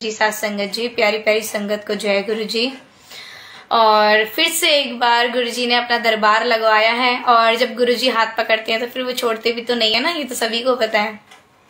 जी साथ संगत जी, प्यारी प्यारी संगत को जय गुरु जी। और फिर से एक बार गुरु जी ने अपना दरबार लगवाया है, और जब गुरु जी हाथ पकड़ते हैं तो फिर वो छोड़ते भी तो नहीं है ना, ये तो सभी को पता है।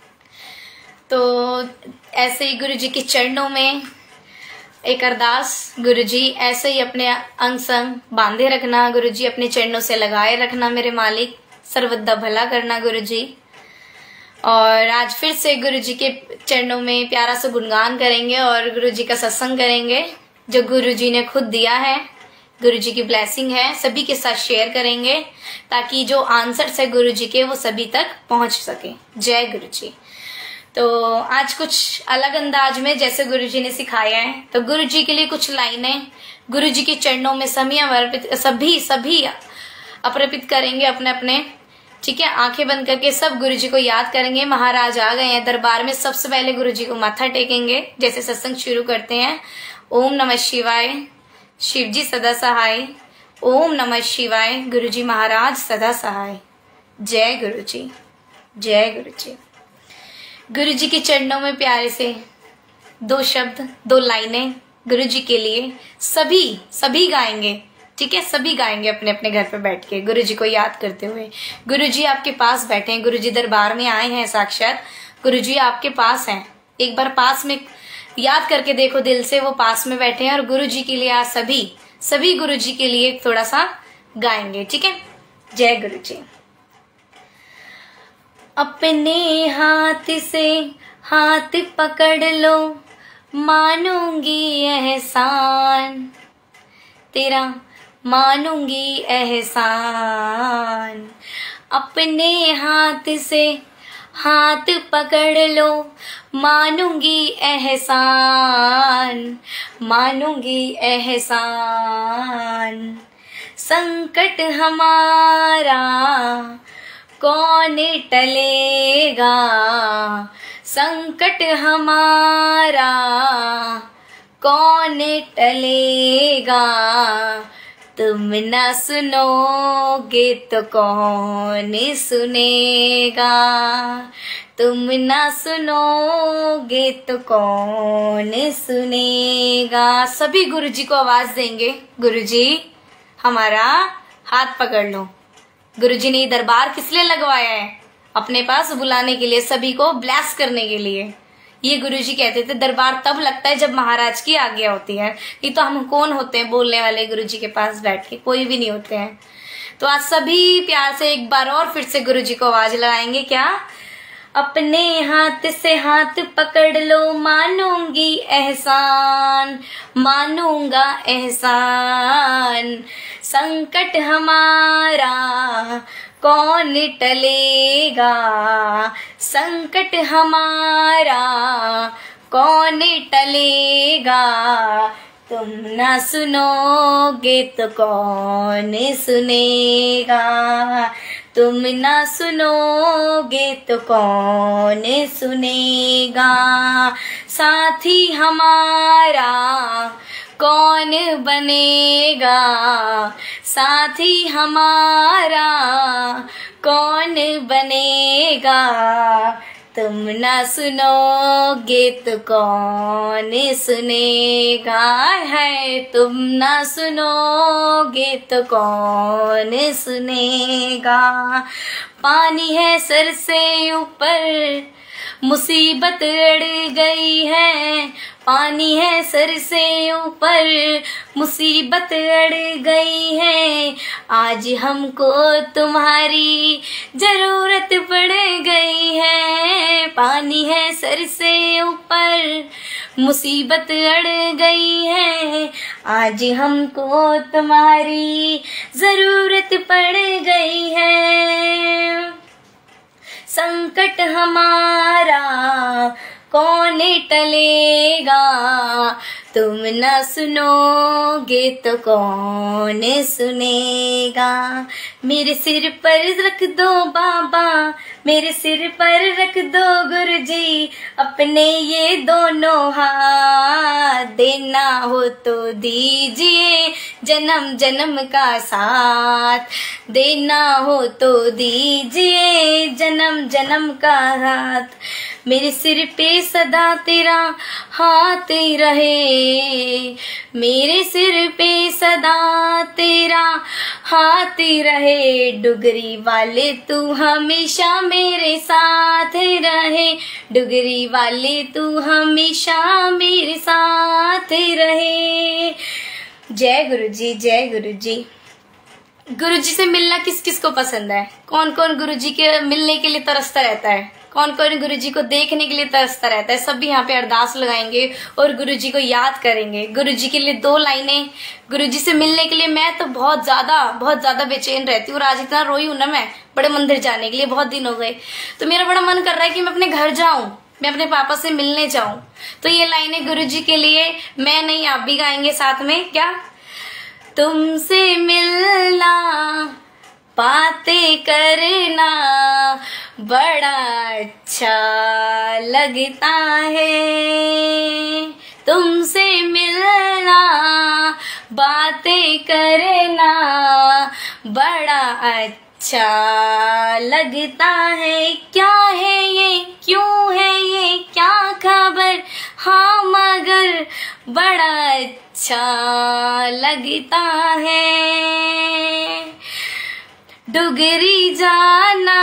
तो ऐसे ही गुरु जी के चरणों में एक अरदास, गुरु जी ऐसे ही अपने अंग संग बांधे रखना, गुरु जी अपने चरणों से लगाए रखना मेरे मालिक, सर्वदा भला करना गुरु जी। और आज फिर से गुरु जी के चरणों में प्यारा सा गुणगान करेंगे और गुरु जी का सत्संग करेंगे जो गुरु जी ने खुद दिया है, गुरु जी की ब्लेसिंग है, सभी के साथ शेयर करेंगे ताकि जो आंसर्स है गुरु जी के वो सभी तक पहुंच सके। जय गुरु जी। तो आज कुछ अलग अंदाज में जैसे गुरु जी ने सिखाया है, तो गुरु जी के लिए कुछ लाइनें गुरु जी के चरणों में सभी अर्पित करेंगे अपने अपने, ठीक है। आंखें बंद करके सब गुरु जी को याद करेंगे। महाराज आ गए हैं दरबार में, सबसे पहले गुरु जी को माथा टेकेंगे जैसे सत्संग शुरू करते हैं। ओम नमः शिवाय, शिव जी सदा सहाय। ओम नमः शिवाय, गुरु जी महाराज सदा सहाय। जय गुरु जी, जय गुरु जी। गुरु जी के चरणों में प्यारे से दो शब्द, दो लाइनें गुरु जी के लिए सभी गाएंगे, ठीक है। सभी गाएंगे अपने अपने घर पे बैठ के गुरु जी को याद करते हुए। गुरु जी आपके पास बैठे हैं, गुरु जी दरबार में आए हैं साक्षात, गुरु जी आपके पास हैं। एक बार पास में याद करके देखो दिल से, वो पास में बैठे हैं और गुरु जी के लिए आज सभी गुरु जी के लिए थोड़ा सा गाएंगे, ठीक है। जय गुरु जी। अपने हाथ से हाथ पकड़ लो, मानूंगी एहसान तेरा, मानूंगी एहसान। अपने हाथ से हाथ पकड़ लो, मानूंगी एहसान, मानूंगी एहसान। संकट हमारा कौन टलेगा, संकट हमारा कौन टलेगा। तुम ना सुनोगे तो कौन सुनेगा, तुम ना सुनोगे तो कौन सुनेगा। सभी गुरु जी को आवाज देंगे, गुरु जी हमारा हाथ पकड़ लो। गुरु जी ने ये दरबार किस लिए लगवाया है? अपने पास बुलाने के लिए, सभी को ब्लेस करने के लिए। ये गुरु जी कहते थे दरबार तब लगता है जब महाराज की आज्ञा होती है, नहीं तो हम कौन होते हैं बोलने वाले गुरु जी के पास बैठ के, कोई भी नहीं होते हैं। तो आज सभी प्यार से एक बार और फिर से गुरु जी को आवाज लगाएंगे, क्या? अपने हाथ से हाथ पकड़ लो, मानूंगी एहसान, मानूंगा एहसान। संकट हमारा कौन टलेगा, संकट हमारा कौन टलेगा। तुम ना सुनोगे तो कौन सुनेगा, तुम ना सुनोगे तो कौन सुनेगा। साथी हमारा कौन बनेगा, साथी हमारा कौन बनेगा। तुम ना सुनोगे तो कौन सुनेगा, है तुम ना सुनोगे तो कौन सुनेगा। पानी है सर से ऊपर, मुसीबत अड़ गई है, पानी है सर से ऊपर, मुसीबत अड़ गई है। आज हमको तुम्हारी जरूरत पड़ गई है। पानी है सर से ऊपर, मुसीबत अड़ गई है। आज हमको तुम्हारी जरूरत पड़ गई है। संकट हमारा कौन टलेगा, तुम न सुनोगे तो कौन सुनेगा। मेरे सिर पर रख दो बाबा, मेरे सिर पर रख दो गुरुजी, अपने ये दोनों हाथ देना हो तो दीजिए जन्म जन्म का साथ, देना हो तो दीजिए जन्म जन्म का हाथ। मेरे सिर पे सदा तेरा हाथ रहे, मेरे सिर पे सदा तेरा हाथ रहे, डुगरी वाले तू हमेशा मेरे साथ रहे, डुगरी वाले तू हमेशा मेरे साथ रहे। जय गुरु जी, जय गुरु जी। गुरु जी से मिलना किस किस को पसंद है? कौन कौन गुरु जी के मिलने के लिए तरसता रहता है? कौन कौन गुरु जी को देखने के लिए तरसता रहता है? सब भी यहाँ पे अरदास लगाएंगे और गुरु जी को याद करेंगे। गुरु जी के लिए 2 लाइनें गुरु जी से मिलने के लिए। मैं तो बहुत ज्यादा बेचैन रहती हूँ और आज इतना रोई हूं ना मैं बड़े मंदिर जाने के लिए, बहुत दिन हो गए। तो मेरा बड़ा मन कर रहा है कि मैं अपने घर जाऊं, मैं अपने पापा से मिलने जाऊं। तो ये लाइनें गुरु जी के लिए, मैं नहीं आप भी गाएंगे साथ में। क्या? तुमसे मिलना बातें करना बड़ा अच्छा लगता है, तुमसे मिलना बातें करना बड़ा अच्छा लगता है। क्या है ये, क्यों है ये, क्या खबर, हाँ मगर बड़ा अच्छा लगता है। डुगरी जाना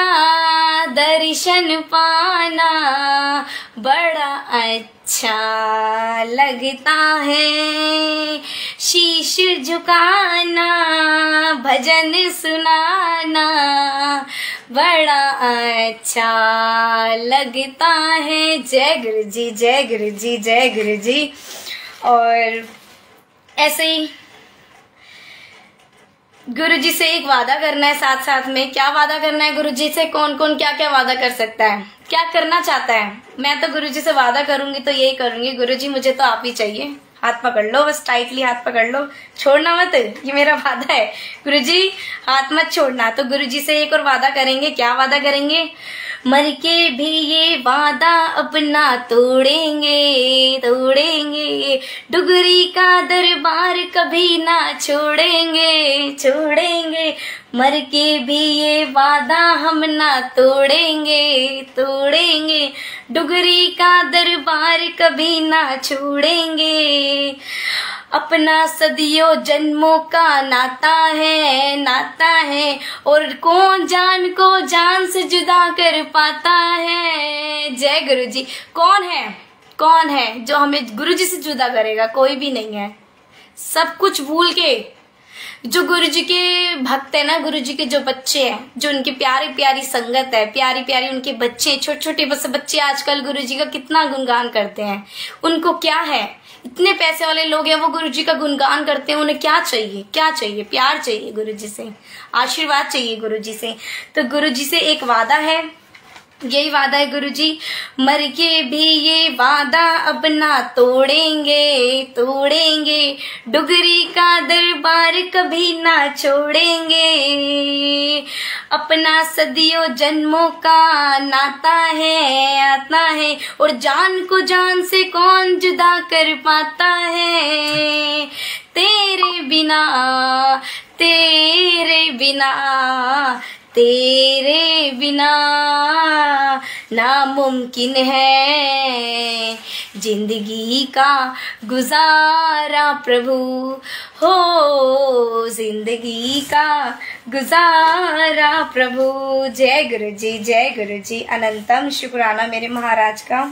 दर्शन पाना बड़ा अच्छा लगता है, शीश झुकाना भजन सुनाना बड़ा अच्छा लगता है। जय गुरु जी, जय गुरु जी, जय गुरु जी। और ऐसे ही गुरु जी से एक वादा करना है साथ साथ में। क्या वादा करना है गुरु जी से? कौन कौन क्या क्या वादा कर सकता है, क्या करना चाहता है? मैं तो गुरु जी से वादा करूंगी तो यही करूंगी, गुरु जी मुझे तो आप ही चाहिए। हाथ पकड़ लो, बस टाइटली हाथ पकड़ लो, छोड़ना मत, ये मेरा वादा है। गुरु जी हाथ मत छोड़ना। तो गुरु जी से एक और वादा करेंगे। क्या वादा करेंगे? मर के भी ये वादा अपना तोड़ेंगे, तोड़ेंगे, डुगरी का दरबार कभी ना छोड़ेंगे, छोड़ेंगे, मर के भी ये वादा हम ना तोड़ेंगे, तोड़ेंगे, डुगरी का दरबार कभी ना छोड़ेंगे। अपना सदियों जन्मों का नाता है, नाता है, और कौन जान को जान से जुदा कर पाता है। जय गुरु जी। कौन है, कौन है जो हमें गुरु जी से जुदा करेगा? कोई भी नहीं है। सब कुछ भूल के जो गुरु जी के भक्त है ना, गुरु जी के जो बच्चे हैं, जो उनकी प्यारी प्यारी संगत है, प्यारी प्यारी उनके बच्चे, छोटे छोटे बच्चे आजकल गुरु जी का कितना गुणगान करते हैं। उनको क्या है, इतने पैसे वाले लोग हैं वो गुरु जी का गुणगान करते हैं। उन्हें क्या चाहिए, क्या चाहिए? प्यार चाहिए गुरु जी से, आशीर्वाद चाहिए गुरु जी से। तो गुरु जी से एक वादा है, यही वादा है गुरु जी, मर के भी ये वादा अब ना तोड़ेंगे, तोड़ेंगे, डुगरी का दरबार कभी ना छोड़ेंगे। अपना सदियों जन्मों का नाता है, आता है, और जान को जान से कौन जुदा कर पाता है। तेरे बिना, तेरे बिना, तेरे बिना नामुमकिन है जिंदगी का गुजारा प्रभु हो, जिंदगी का गुजारा प्रभु। जय गुरु जी, जय गुरु जी। अनंतम शुक्राना मेरे महाराज का।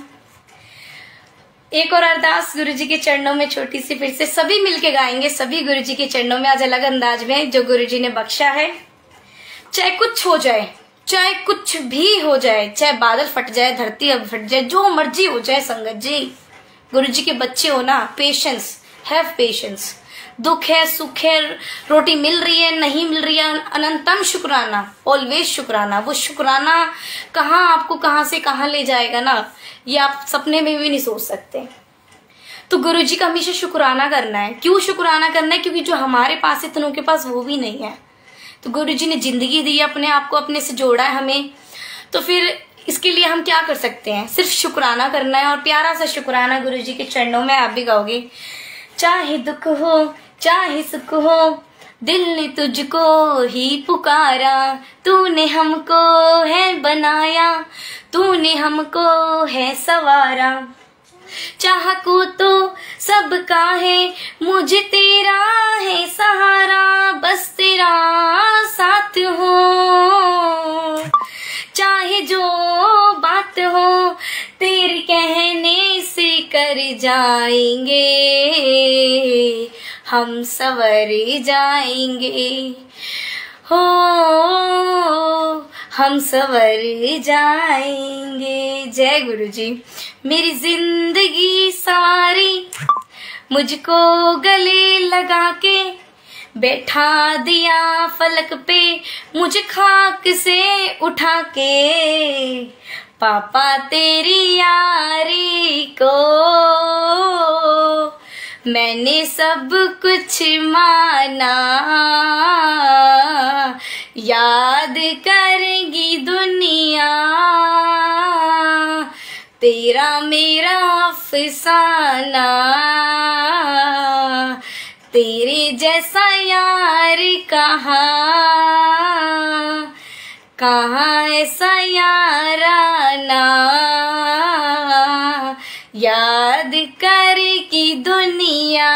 एक और अरदास गुरु जी के चरणों में छोटी सी, फिर से सभी मिलके गाएंगे, सभी गुरु जी के चरणों में आज अलग अंदाज में, जो गुरु जी ने बख्शा है। चाहे कुछ हो जाए, चाहे कुछ भी हो जाए, चाहे बादल फट जाए, धरती अब फट जाए, जो मर्जी हो जाए संगत जी, गुरु जी के बच्चे हो ना, पेशेंस, हैव पेशेंस। दुख है, सुख है, रोटी मिल रही है, नहीं मिल रही है, अनंतम शुक्राना, ऑलवेज शुक्राना। वो शुक्राना कहाँ आपको कहाँ से कहाँ ले जाएगा ना, ये आप सपने में भी नहीं सोच सकते। तो गुरु जी का हमेशा शुक्राना करना है। क्यों शुक्राना करना है? क्योंकि जो हमारे पास है इतनों के पास वो भी नहीं है। तो गुरु जी ने जिंदगी दी, अपने आप को अपने से जोड़ा है हमें, तो फिर इसके लिए हम क्या कर सकते हैं, सिर्फ शुक्राना करना है, और प्यारा सा शुक्राना गुरु जी के चरणों में आप भी गाओगे। चाहे दुख हो चाहे सुख हो, दिल ने तुझको ही पुकारा, तूने हमको है बनाया, तूने हमको है सवारा। चाह को तो सबका है, मुझे तेरा है सहारा, बस तेरा साथ हो, चाहे जो बात हो तेरे कहने से कर जाएंगे, हम संवर जाएंगे हो, हम संवर जाएंगे। जय गुरु जी। मेरी जिंदगी सारी मुझको गले लगा के बैठा दिया फलक पे, मुझे खाक से उठा के, पापा तेरी यारी को मैंने सब कुछ माना, याद करेगी दुनिया तेरा मेरा अफसाना, तेरे जैसा यार कहाँ ऐसा याराना, याद करेगी दुनिया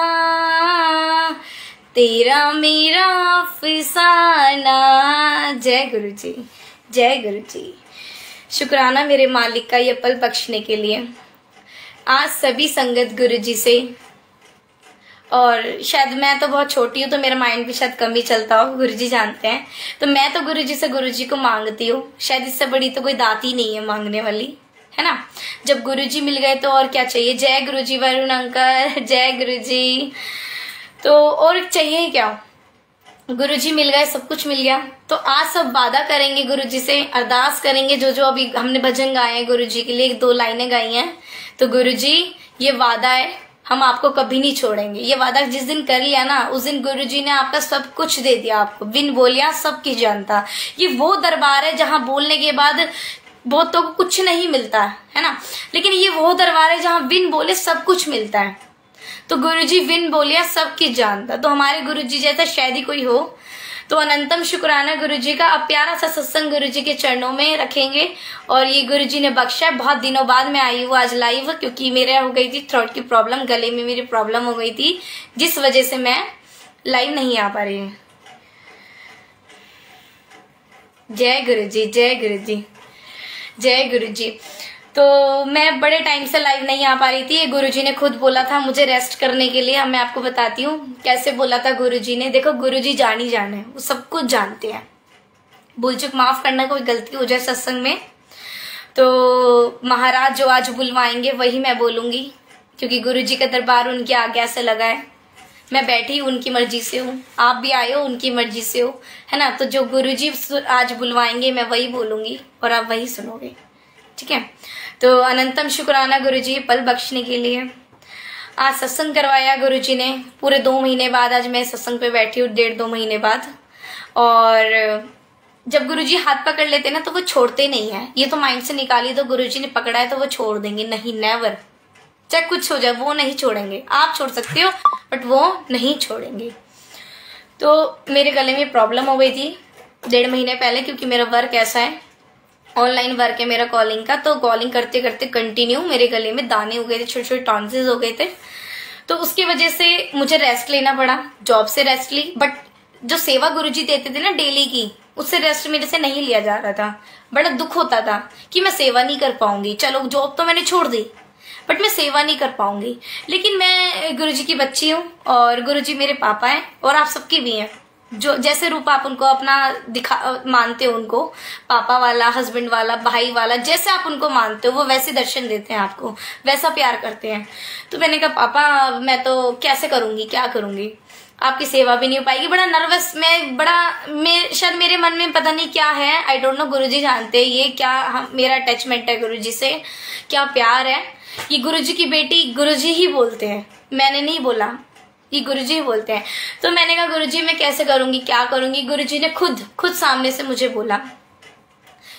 तेरा मेरा अफसाना। जय गुरु जी, जय गुरु जी। शुक्राना मेरे मालिक का ये पल बख्शने के लिए। आज सभी संगत गुरु जी से, और शायद मैं तो बहुत छोटी हूँ तो मेरा माइंड भी शायद कम ही चलता हो, गुरु जी जानते हैं, तो मैं तो गुरु जी से गुरु जी को मांगती हूँ। शायद इससे बड़ी तो कोई दात ही नहीं है मांगने वाली, है ना। जब गुरु जी मिल गए तो और क्या चाहिए। जय गुरु जी वरुण अंकल, जय गुरु जी। तो और चाहिए क्या, गुरु जी मिल गए, सब कुछ मिल गया। तो आज सब वादा करेंगे गुरु जी से, अरदास करेंगे। जो जो अभी हमने भजन गाए हैं गुरु जी के लिए, 2 लाइनें गाई हैं, तो गुरु जी ये वादा है, हम आपको कभी नहीं छोड़ेंगे। ये वादा जिस दिन कर लिया ना, उस दिन गुरु जी ने आपका सब कुछ दे दिया आपको, बिन बोलिया सब की जानता। ये वो दरबार है जहाँ बोलने के बाद बहुतों को कुछ नहीं मिलता है ना, लेकिन ये वो दरबार है जहाँ बिन बोले सब कुछ मिलता है। तो गुरुजी बिन बोलिया सबकी जानता। तो हमारे गुरुजी जैसा शायद ही कोई हो। तो अनंतम शुक्राना गुरुजी का। अब प्यारा सा सत्संग गुरुजी के चरणों में रखेंगे, और ये गुरुजी ने बख्शा। बहुत दिनों बाद मैं आई हूँ आज लाइव, क्योंकि मेरे हो गई थी थ्रोट की प्रॉब्लम, गले में मेरी प्रॉब्लम हो गई थी, जिस वजह से मैं लाइव नहीं आ पा रही हूँ। जय गुरुजी, जय गुरुजी, जय गुरुजी। तो मैं बड़े टाइम से लाइव नहीं आ पा रही थी। गुरुजी ने खुद बोला था मुझे रेस्ट करने के लिए। मैं आपको बताती हूँ कैसे बोला था गुरुजी ने। देखो गुरुजी जान ही जाने, वो सब कुछ जानते हैं। भूल चूक माफ करना, कोई गलती हो जाए सत्संग में तो महाराज जो आज बुलवाएंगे वही मैं बोलूंगी, क्योंकि गुरुजी का दरबार उनकी आज्ञा से लगा है। मैं बैठी उनकी मर्जी से हूँ, आप भी आए हो उनकी मर्जी से हो, है ना। तो जो गुरुजी आज बुलवाएंगे मैं वही बोलूंगी और आप वही सुनोगे, ठीक है। तो अनंतम शुक्राना गुरुजी पल बख्शने के लिए। आज सत्संग करवाया गुरुजी ने पूरे 2 महीने बाद। आज मैं सत्संग पे बैठी हूँ 1.5-2 महीने बाद। और जब गुरुजी हाथ पकड़ लेते ना तो वो छोड़ते नहीं है। ये तो माइंड से निकाली, तो गुरुजी ने पकड़ा है तो वो छोड़ देंगे नहीं, नेवर। चाहे कुछ हो जाए वो नहीं छोड़ेंगे। आप छोड़ सकते हो बट वो नहीं छोड़ेंगे। तो मेरे गले में प्रॉब्लम हो गई थी 1.5 महीने पहले, क्योंकि मेरा वर्क ऐसा है, ऑनलाइन वर्क है मेरा कॉलिंग का। तो कॉलिंग करते करते कंटिन्यू मेरे गले में दाने हो गए थे, छोटे छोटे टॉन्सिल्स हो गए थे। तो उसकी वजह से मुझे रेस्ट लेना पड़ा, जॉब से रेस्ट ली। बट जो सेवा गुरुजी देते थे ना डेली की, उससे रेस्ट मेरे से नहीं लिया जा रहा था। बड़ा दुख होता था कि मैं सेवा नहीं कर पाऊंगी। चलो जॉब तो मैंने छोड़ दी बट मैं सेवा नहीं कर पाऊंगी। लेकिन मैं गुरुजी की बच्ची हूँ और गुरुजी मेरे पापा हैं और आप सबके भी हैं। जो जैसे रूप आप उनको अपना मानते हो, उनको पापा वाला, हस्बैंड वाला, भाई वाला, जैसे आप उनको मानते हो वो वैसे दर्शन देते हैं आपको, वैसा प्यार करते हैं। तो मैंने कहा पापा मैं तो कैसे करूंगी, क्या करूंगी, आपकी सेवा भी नहीं हो पाएगी। बड़ा नर्वस मैं शायद मेरे मन में पता नहीं क्या है, आई डोंट नो। गुरुजी जानते हैं ये क्या मेरा अटैचमेंट है गुरुजी से, क्या प्यार है। ये गुरुजी की बेटी गुरुजी ही बोलते हैं, मैंने नहीं बोला, ये गुरुजी ही बोलते हैं। तो मैंने कहा गुरुजी मैं कैसे करूंगी, क्या करूंगी। गुरुजी ने खुद सामने से मुझे बोला,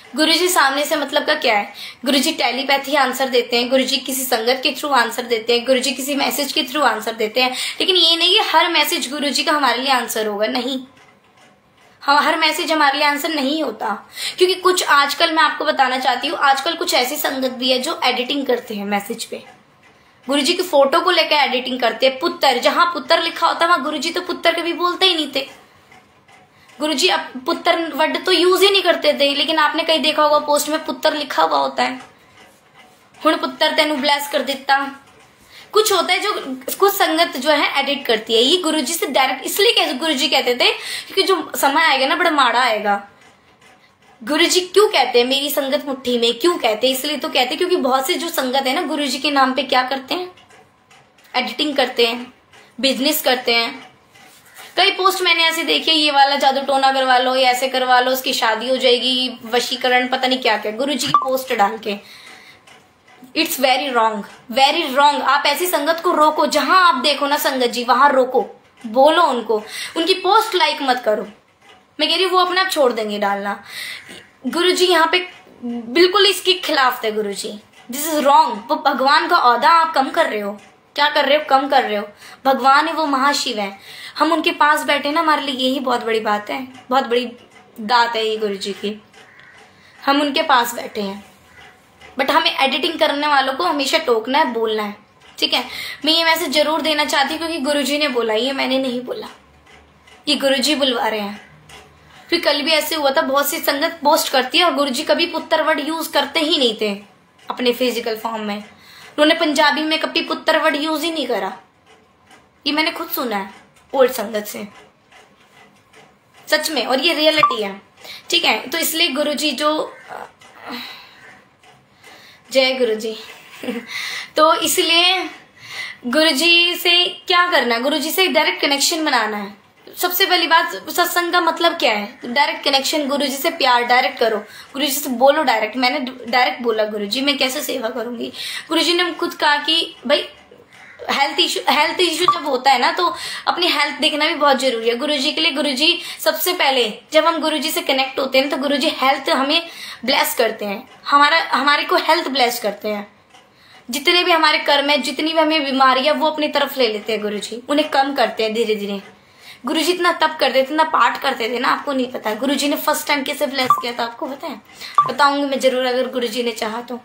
गुरुजी सामने से मतलब का क्या है? गुरुजी टेलीपैथी आंसर देते हैं, गुरुजी किसी संगत के थ्रू आंसर देते हैं, गुरुजी किसी मैसेज के थ्रू आंसर देते हैं। लेकिन ये नहीं कि हर मैसेज गुरुजी का हमारे लिए आंसर होगा, नहीं। हाँ, हर मैसेज हमारे लिए आंसर नहीं होता, क्योंकि कुछ आजकल मैं आपको बताना चाहती हूँ, आजकल कुछ ऐसी संगत भी है जो एडिटिंग करते हैं मैसेज पे, गुरुजी की फोटो को लेकर एडिटिंग करते हैं। पुत्र, जहां पुत्र लिखा होता है वहां गुरुजी तो पुत्र कभी बोलते ही नहीं थे। गुरुजी अब पुत्र वर्ड तो यूज ही नहीं करते थे, लेकिन आपने कहीं देखा होगा पोस्ट में पुत्र लिखा हुआ होता है। हुण पुत्र तेनू ब्लेस कर देता, कुछ होता है जो कुछ संगत जो है एडिट करती है। ये गुरुजी से डायरेक्ट इसलिए गुरुजी कहते थे क्योंकि जो समय आएगा ना बड़ा माड़ा आएगा। गुरुजी क्यों कहते हैं मेरी संगत मुट्ठी में, क्यों कहते हैं? इसलिए तो कहते हैं क्योंकि बहुत से जो संगत है ना गुरुजी के नाम पे क्या करते हैं, एडिटिंग करते हैं, बिजनेस करते हैं। कई पोस्ट मैंने ऐसे देखे, ये वाला जादू टोना करवा लो, ये ऐसे करवा लो, उसकी शादी हो जाएगी, वशीकरण, पता नहीं क्या क्या, गुरुजी की पोस्ट डाल के। It's very wrong, very wrong. आप ऐसी संगत को रोको, जहां आप देखो ना संगत जी वहां रोको, बोलो उनको, उनकी पोस्ट लाइक मत करो। मैं कह रही हूँ वो अपने आप छोड़ देंगे डालना। गुरुजी यहाँ पे बिल्कुल इसके खिलाफ थे गुरुजी। This is wrong. वो भगवान का ओहदा आप कम कर रहे हो, क्या कर रहे हो, कम कर रहे हो। भगवान है, वो महाशिव है, हम उनके पास बैठे ना, हमारे लिए यही बहुत बड़ी बात है, बहुत बड़ी दात है ये गुरुजी की, हम उनके पास बैठे हैं। बट हमें एडिटिंग करने वालों को हमेशा टोकना है, बोलना है, ठीक है। मैं ये मैसेज जरूर देना चाहती हूँ क्योंकि गुरुजी ने बोला, ये मैंने नहीं बोला, ये गुरुजी बुलवा रहे हैं। फिर कल भी ऐसे हुआ था, बहुत सी संगत पोस्ट करती है और गुरुजी कभी पुत्र वर्ड यूज करते ही नहीं थे अपने फिजिकल फॉर्म में। उन्होंने पंजाबी में कभी पुत्र वर्ड यूज ही नहीं करा, ये मैंने खुद सुना है ओल्ड संगत से, सच में, और ये रियलिटी है, ठीक है। तो इसलिए गुरुजी जो, जय गुरुजी तो इसलिए गुरुजी से क्या करना है, गुरुजी से डायरेक्ट कनेक्शन बनाना है। सबसे पहली बात, सत्संग का मतलब क्या है? डायरेक्ट कनेक्शन, गुरुजी से प्यार डायरेक्ट करो, गुरुजी से बोलो डायरेक्ट। मैंने डायरेक्ट बोला गुरुजी मैं कैसे सेवा करूंगी। गुरुजी ने खुद कहा कि भाई हेल्थ इशू जब होता है ना तो अपनी हेल्थ देखना भी बहुत जरूरी है गुरुजी के लिए। गुरुजी सबसे पहले जब हम गुरुजी से कनेक्ट होते हैं तो गुरुजी हेल्थ हमें ब्लेस करते हैं, हमारे को हेल्थ ब्लेस करते हैं। जितने भी हमारे कर्म है, जितनी भी हमें बीमारियां, वो अपनी तरफ ले लेते हैं गुरुजी, उन्हें कम करते हैं धीरे धीरे। गुरुजी इतना तप करते थे, इतना पाठ करते थे ना, आपको नहीं पता गुरुजी ने फर्स्ट टाइम कैसे ब्लेस किया था, आपको पता है? बताऊंगी मैं जरूर अगर गुरुजी ने चाहा तो।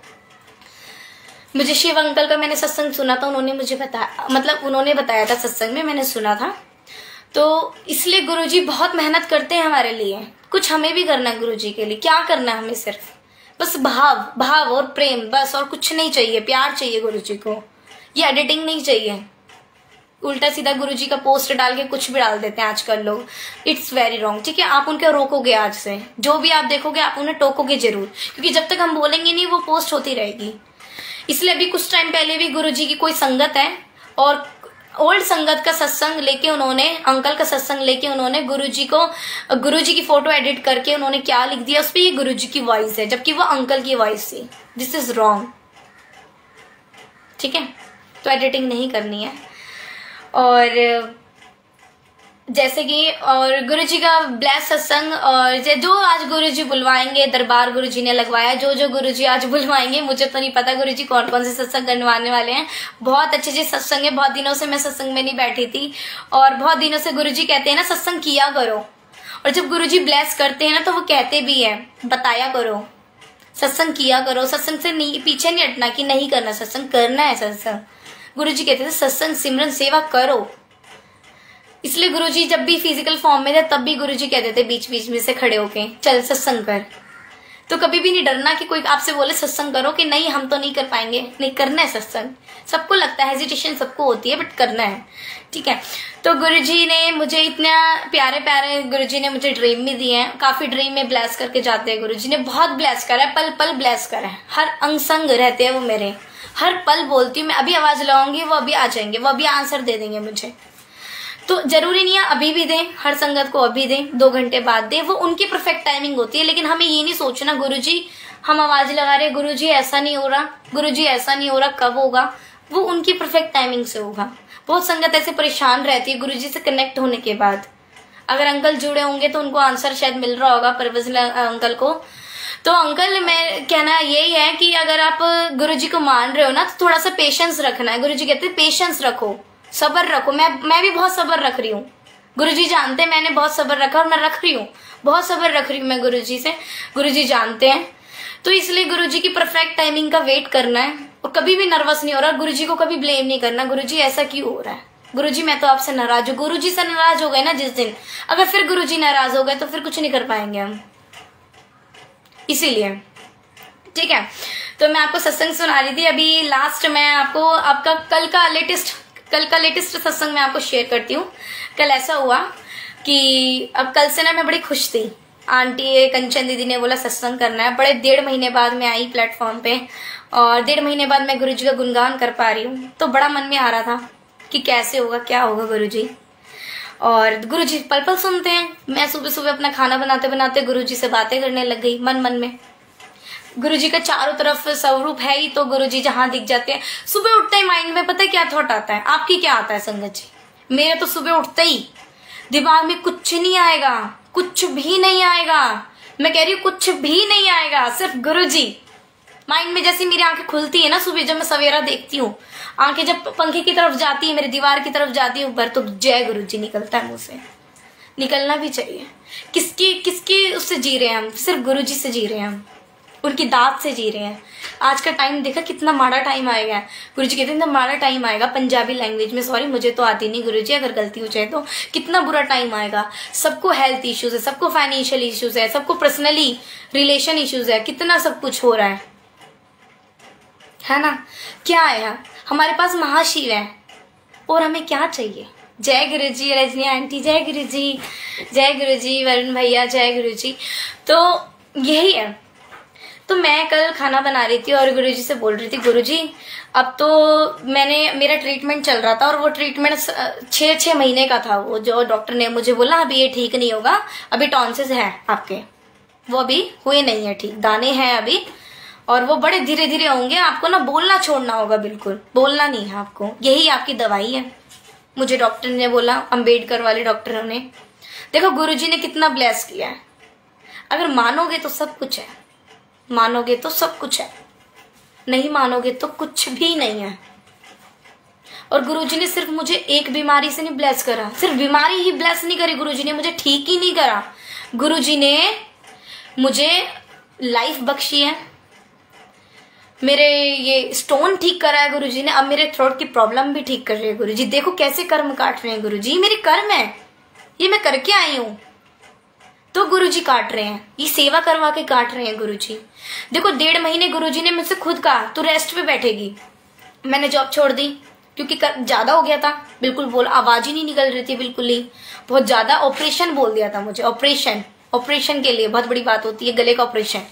मुझे शिव अंकल का मैंने सत्संग सुना था, उन्होंने मुझे बताया, मतलब उन्होंने बताया था सत्संग में, मैंने सुना था। तो इसलिए गुरुजी बहुत मेहनत करते हैं हमारे लिए, कुछ हमें भी करना है गुरुजी के लिए। क्या करना है हमें? सिर्फ बस भाव और प्रेम, बस, और कुछ नहीं चाहिए। प्यार चाहिए गुरुजी को, ये एडिटिंग नहीं चाहिए। उल्टा सीधा गुरुजी का पोस्ट डाल के कुछ भी डाल देते हैं आजकल लोग, इट्स वेरी रॉन्ग, ठीक है। आप उनके रोकोगे, आज से जो भी आप देखोगे आप उन्हें टोकोगे जरूर, क्योंकि जब तक हम बोलेंगे नहीं वो पोस्ट होती रहेगी। इसलिए अभी कुछ टाइम पहले भी गुरुजी की कोई संगत है और ओल्ड संगत का सत्संग लेके उन्होंने, अंकल का सत्संग लेके उन्होंने गुरुजी की फोटो एडिट करके उन्होंने क्या लिख दिया उस पर, ये गुरुजी की वॉइस है, जबकि वो अंकल की वॉइस थी। दिस इज रॉन्ग, ठीक है। तो एडिटिंग नहीं करनी है। और जैसे कि और गुरुजी का ब्लेस सत्संग, और जो आज गुरुजी बुलवाएंगे, दरबार गुरुजी ने लगवाया, जो गुरुजी आज बुलवाएंगे, मुझे तो नहीं पता गुरुजी कौन कौन से सत्संग करवाने वाले हैं। बहुत अच्छे सत्संग है, बहुत दिनों से मैं सत्संग में नहीं बैठी थी और बहुत दिनों से गुरुजी कहते हैं ना सत्संग किया करो, और जब गुरुजी ब्लेस करते हैं ना तो वो कहते भी है बताया करो, सत्संग किया करो, सत्संग से नहीं, पीछे नहीं हटना कि नहीं करना, सत्संग करना है। सत्संग गुरुजी कहते थे सत्संग सिमरन सेवा करो। इसलिए गुरुजी जब भी फिजिकल फॉर्म में थे तब भी गुरुजी कहते थे बीच बीच में से खड़े होके, चल सत्संग कर। तो कभी भी नहीं डरना कि कोई आपसे बोले सत्संग करो कि नहीं हम तो नहीं कर पाएंगे, नहीं, करना है सत्संग। सबको लगता है, हेजिटेशन सबको होती है, बट करना है, ठीक है। तो गुरुजी ने मुझे इतना प्यारे प्यारे गुरुजी ने मुझे ड्रीम भी दिए हैं, काफी ड्रीम में ब्लेस करके जाते हैं। गुरुजी ने बहुत ब्लेस करा है, पल पल ब्लेस करा है, हर अंग संग रहते हैं वो मेरे, हर पल बोलती हूँ मैं, अभी आवाज लगाऊंगी वो अभी आ जाएंगे, वो अभी आंसर दे देंगे मुझे। तो जरूरी नहीं है अभी भी दें, हर संगत को अभी दें, 2 घंटे बाद दें, वो उनकी परफेक्ट टाइमिंग होती है। लेकिन हमें ये नहीं सोचना गुरुजी हम आवाज लगा रहे, गुरुजी ऐसा नहीं हो रहा, गुरुजी ऐसा नहीं हो रहा, कब होगा, वो उनकी परफेक्ट टाइमिंग से होगा। बहुत संगत ऐसे परेशान रहती है गुरुजी से कनेक्ट होने के बाद। अगर अंकल जुड़े होंगे तो उनको आंसर शायद मिल रहा होगा, परवेज अंकल को। तो अंकल मैं कहना यही है कि अगर आप गुरुजी को मान रहे हो ना तो थोड़ा सा पेशेंस रखना है। गुरुजी कहते हैं पेशेंस रखो, सब्र रखो। मैं भी बहुत सब्र रख रही हूँ, गुरुजी जानते हैं मैंने बहुत सब्र रखा और मैं रख रही हूँ, बहुत सब्र रख रही हूँ मैं गुरुजी से, गुरुजी जानते हैं। तो इसलिए गुरुजी की परफेक्ट टाइमिंग का वेट करना है और कभी भी नर्वस नहीं हो रहा। गुरुजी को कभी ब्लेम नहीं करना, गुरुजी ऐसा क्यों हो रहा है, गुरुजी मैं तो आपसे नाराज हूँ। गुरुजी से नाराज हो गए ना जिस दिन, अगर फिर गुरुजी नाराज हो गए तो फिर कुछ नहीं कर पाएंगे हम, इसीलिए। ठीक है, तो मैं आपको सत्संग सुना रही थी अभी लास्ट। मैं आपको आपका कल का लेटेस्ट सत्संग मैं आपको शेयर करती हूँ। कल ऐसा हुआ कि अब कल से ना मैं बड़ी खुश थी। आंटी कंचन दीदी ने बोला सत्संग करना है। बड़े 1.5 महीने बाद मैं आई प्लेटफॉर्म पे और 1.5 महीने बाद मैं गुरुजी का गुणगान कर पा रही हूँ। तो बड़ा मन में आ रहा था कि कैसे होगा, क्या होगा गुरुजी। और गुरुजी पल पल सुनते हैं। मैं सुबह सुबह अपना खाना बनाते बनाते गुरुजी से बातें करने लग गई मन मन में। गुरुजी का चारों तरफ स्वरूप है ही, तो गुरुजी जहां दिख जाते हैं। सुबह उठते ही माइंड में पता है क्या थॉट आता है, आपकी क्या आता है संगत जी? मेरे तो सुबह उठते ही दिमाग में कुछ नहीं आएगा, कुछ भी नहीं आएगा। मैं कह रही हूँ कुछ भी नहीं आएगा, सिर्फ गुरुजी। माइंड में जैसे मेरी आंखें खुलती है ना सुबह, जब मैं सवेरा देखती हूँ, आंखें जब पंखे की तरफ जाती है, मेरी दीवार की तरफ जाती है ऊपर, तो जय गुरुजी निकलता है मुंह से। निकलना भी चाहिए। किसकी उससे जी रहे हैं हम? सिर्फ गुरुजी से जी रहे हैं हम, उनकी दात से जी रहे हैं। आज का टाइम देखा कितना माड़ा टाइम आएगा। गुरुजी कहते हैं इतना माड़ा टाइम आएगा, पंजाबी लैंग्वेज में, सॉरी मुझे तो आती नहीं गुरुजी, अगर गलती हो जाए तो। कितना बुरा टाइम आएगा। सबको हेल्थ इश्यूज है, सबको फाइनेंशियल इश्यूज है, सबको पर्सनली रिलेशन इश्यूज है, कितना सब कुछ हो रहा है ना। क्या है, हमारे पास महाशिव है और हमें क्या चाहिए। जय गुरुजी रजनी आंटी, जय गुरुजी, जय गुरुजी वरुण भैया, जय गुरुजी। तो यही है। तो मैं कल खाना बना रही थी और गुरुजी से बोल रही थी, गुरुजी अब तो मेरा ट्रीटमेंट चल रहा था और वो ट्रीटमेंट 6 महीने का था। वो जो डॉक्टर ने मुझे बोला अभी ये ठीक नहीं होगा, अभी टॉन्सिस है आपके, वो अभी हुए नहीं है ठीक, दाने हैं अभी और वो बड़े धीरे धीरे होंगे। आपको ना बोलना छोड़ना होगा, बिल्कुल बोलना नहीं है आपको, यही आपकी दवाई है, मुझे डॉक्टर ने बोला, अम्बेडकर वाले डॉक्टरों ने। देखो गुरुजी ने कितना ब्लेस किया है। अगर मानोगे तो सब कुछ है, मानोगे तो सब कुछ है, नहीं मानोगे तो कुछ भी नहीं है। और गुरुजी ने सिर्फ मुझे एक बीमारी से नहीं ब्लेस करा, सिर्फ बीमारी ही ब्लेस नहीं करी गुरुजी ने, मुझे ठीक ही नहीं करा। गुरुजी ने मुझे लाइफ बख्शी है, मेरे ये स्टोन ठीक करा है गुरुजी ने, अब मेरे थ्रोट की प्रॉब्लम भी ठीक कर रहे हैं गुरुजी। देखो कैसे कर्म काट रहे हैं गुरुजी, मेरे कर्म है, ये मैं करके आई हूं तो गुरुजी काट रहे हैं, ये सेवा करवा के काट रहे हैं गुरुजी। देखो 1.5 महीने गुरुजी ने मुझसे खुद कहा तू रेस्ट पे बैठेगी। मैंने जॉब छोड़ दी क्योंकि ज्यादा हो गया था, बिल्कुल बोल आवाज ही नहीं निकल रही थी बिल्कुल ही, बहुत ज्यादा। ऑपरेशन बोल दिया था मुझे, ऑपरेशन के लिए बहुत बड़ी बात होती है, गले का ऑपरेशन।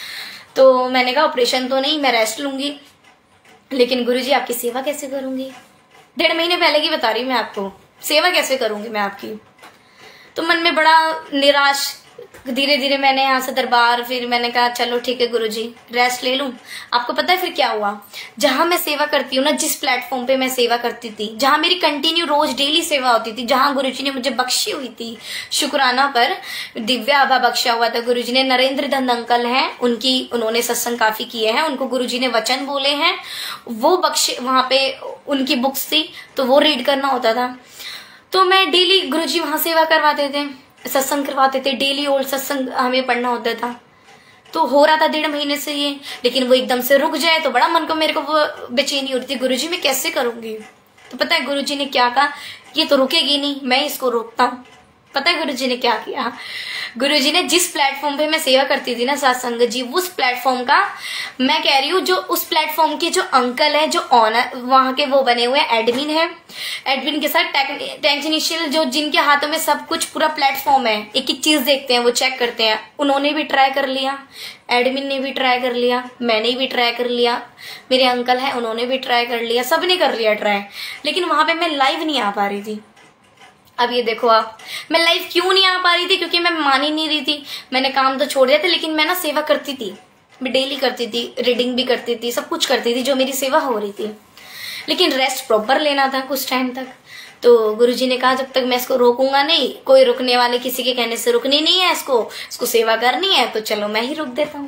तो मैंने कहा ऑपरेशन तो नहीं, मैं रेस्ट लूंगी, लेकिन गुरुजी आपकी सेवा कैसे करूंगी? 1.5 महीने पहले की बता रही हूँ मैं आपको, सेवा कैसे करूंगी मैं आपकी? तो मन में बड़ा निराश। धीरे धीरे मैंने यहाँ से दरबार, फिर मैंने कहा चलो ठीक है गुरुजी रेस्ट ले लूं। आपको पता है फिर क्या हुआ? जहां मैं सेवा करती हूँ ना, जिस प्लेटफॉर्म पे मैं सेवा करती थी, जहां मेरी कंटिन्यू रोज डेली सेवा होती थी, जहां गुरुजी ने मुझे बख्शी हुई थी शुक्राना पर, दिव्य आभा बख्शा हुआ था गुरुजी ने। नरेंद्र धन अंकल हैं, उन्होंने सत्संग काफी किए हैं, उनको गुरुजी ने वचन बोले हैं, वो बख्शे, वहां पे उनकी बुक्स थी तो वो रीड करना होता था। तो मैं डेली गुरुजी वहां सेवा करवाते थे, सत्संग करवाते थे, डेली ओल्ड सत्संग हमें पढ़ना होता था। तो हो रहा था 1.5 महीने से ये, लेकिन वो एकदम से रुक जाए तो बड़ा मन को मेरे को वो बेचैनी होती थी, गुरुजी मैं कैसे करूंगी? तो पता है गुरुजी ने क्या कहा, ये तो रुकेगी नहीं, मैं इसको रोकता हूँ। पता है गुरुजी ने क्या किया? गुरुजी ने जिस प्लेटफॉर्म पे मैं सेवा करती थी ना सत्संग जी, उस प्लेटफॉर्म का, मैं कह रही हूँ जो उस प्लेटफॉर्म के जो अंकल है, जो ऑनर वहां के, वो बने हुए एडमिन है, एडमिन के साथ टेक्नीशियन, जो जिनके हाथों में सब कुछ पूरा प्लेटफॉर्म है, एक एक चीज देखते हैं, वो चेक करते हैं, उन्होंने भी ट्राई कर लिया, एडमिन ने भी ट्राई कर लिया, मैंने भी ट्राई कर लिया, मेरे अंकल है उन्होंने भी ट्राई कर लिया, सबने कर लिया ट्राई, लेकिन वहां पे मैं लाइव नहीं आ पा रही थी। अब ये देखो आप, मैं लाइव क्यों नहीं आ पा रही थी? क्योंकि मैं मान ही नहीं रही थी। मैंने काम तो छोड़ दिया था, लेकिन मैं ना सेवा करती थी, मैं डेली करती थी, रीडिंग भी करती थी, सब कुछ करती थी, जो मेरी सेवा हो रही थी, लेकिन रेस्ट प्रॉपर लेना था कुछ टाइम तक। तो गुरुजी ने कहा जब तक मैं इसको रोकूंगा नहीं, कोई रुकने वाले किसी के कहने से रुकनी नहीं है, इसको सेवा करनी है, तो चलो मैं ही रुक देता हूँ।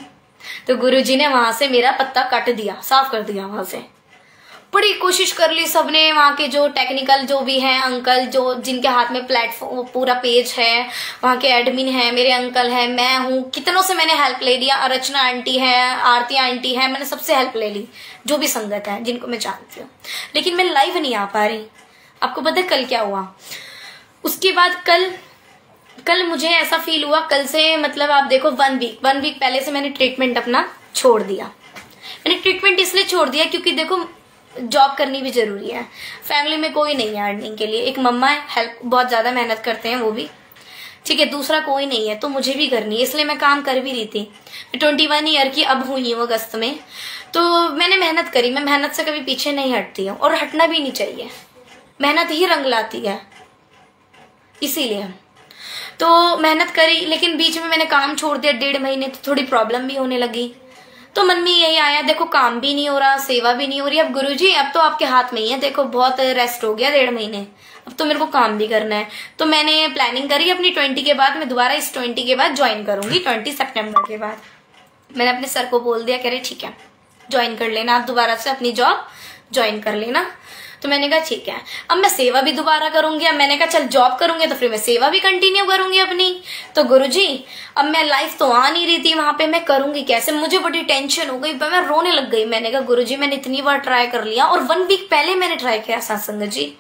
तो गुरुजी ने वहां से मेरा पत्ता काट दिया, साफ कर दिया वहां से। बड़ी कोशिश कर ली सबने, वहाँ के जो टेक्निकल जो भी हैं अंकल, जो जिनके हाथ में प्लेटफॉर्म पूरा पेज है, वहाँ के एडमिन है, मेरे अंकल है, मैं हूँ, कितनों से मैंने हेल्प ले लिया। अर्चना आंटी है, आरती आंटी है, मैंने सबसे हेल्प ले ली, जो भी संगत है जिनको मैं जानती हूँ। लेकिन मैं लाइव नहीं आ पा रही। आपको पता है कल क्या हुआ? उसके बाद कल मुझे ऐसा फील हुआ, कल से मतलब आप देखो 1 वीक पहले से मैंने ट्रीटमेंट अपना छोड़ दिया। मैंने ट्रीटमेंट इसलिए छोड़ दिया क्योंकि देखो जॉब करनी भी जरूरी है, फैमिली में कोई नहीं है अर्निंग के लिए। एक मम्मा है, हेल्प बहुत ज्यादा मेहनत करते हैं वो भी, ठीक है, दूसरा कोई नहीं है, तो मुझे भी करनी है, इसलिए मैं काम कर भी रही थी। मैं 21 ईयर की अब हुई हूँ अगस्त में, तो मैंने मेहनत करी। मैं मेहनत से कभी पीछे नहीं हटती हूँ और हटना भी नहीं चाहिए, मेहनत ही रंग लाती है, इसीलिए। तो मेहनत करी, लेकिन बीच में मैंने काम छोड़ दिया 1.5 महीने, तो थोड़ी प्रॉब्लम भी होने लगी। तो मन में यही आया, देखो काम भी नहीं हो रहा, सेवा भी नहीं हो रही, अब गुरुजी अब तो आपके हाथ में ही है, देखो बहुत रेस्ट हो गया 1.5 महीने, अब तो मेरे को काम भी करना है। तो मैंने प्लानिंग करी अपनी 20 के बाद मैं दोबारा इस 20 के बाद ज्वाइन करूंगी, 20 सितंबर के बाद। मैंने अपने सर को बोल दिया, कह रहे ठीक है ज्वाइन कर लेना, आप दोबारा से अपनी जॉब ज्वाइन कर लेना। तो मैंने कहा ठीक है। अब मैं सेवा भी दोबारा करूंगी। अब मैंने कहा चल जॉब करूंगी तो फिर मैं सेवा भी कंटिन्यू करूंगी अपनी। तो गुरुजी अब मैं लाइफ तो आ नहीं रही थी वहां पे, मैं करूंगी कैसे? मुझे बड़ी टेंशन हो गई, मैं रोने लग गई। मैंने कहा गुरुजी मैंने इतनी बार ट्राई कर लिया, और 1 वीक पहले मैंने ट्राई किया सत्संग जी।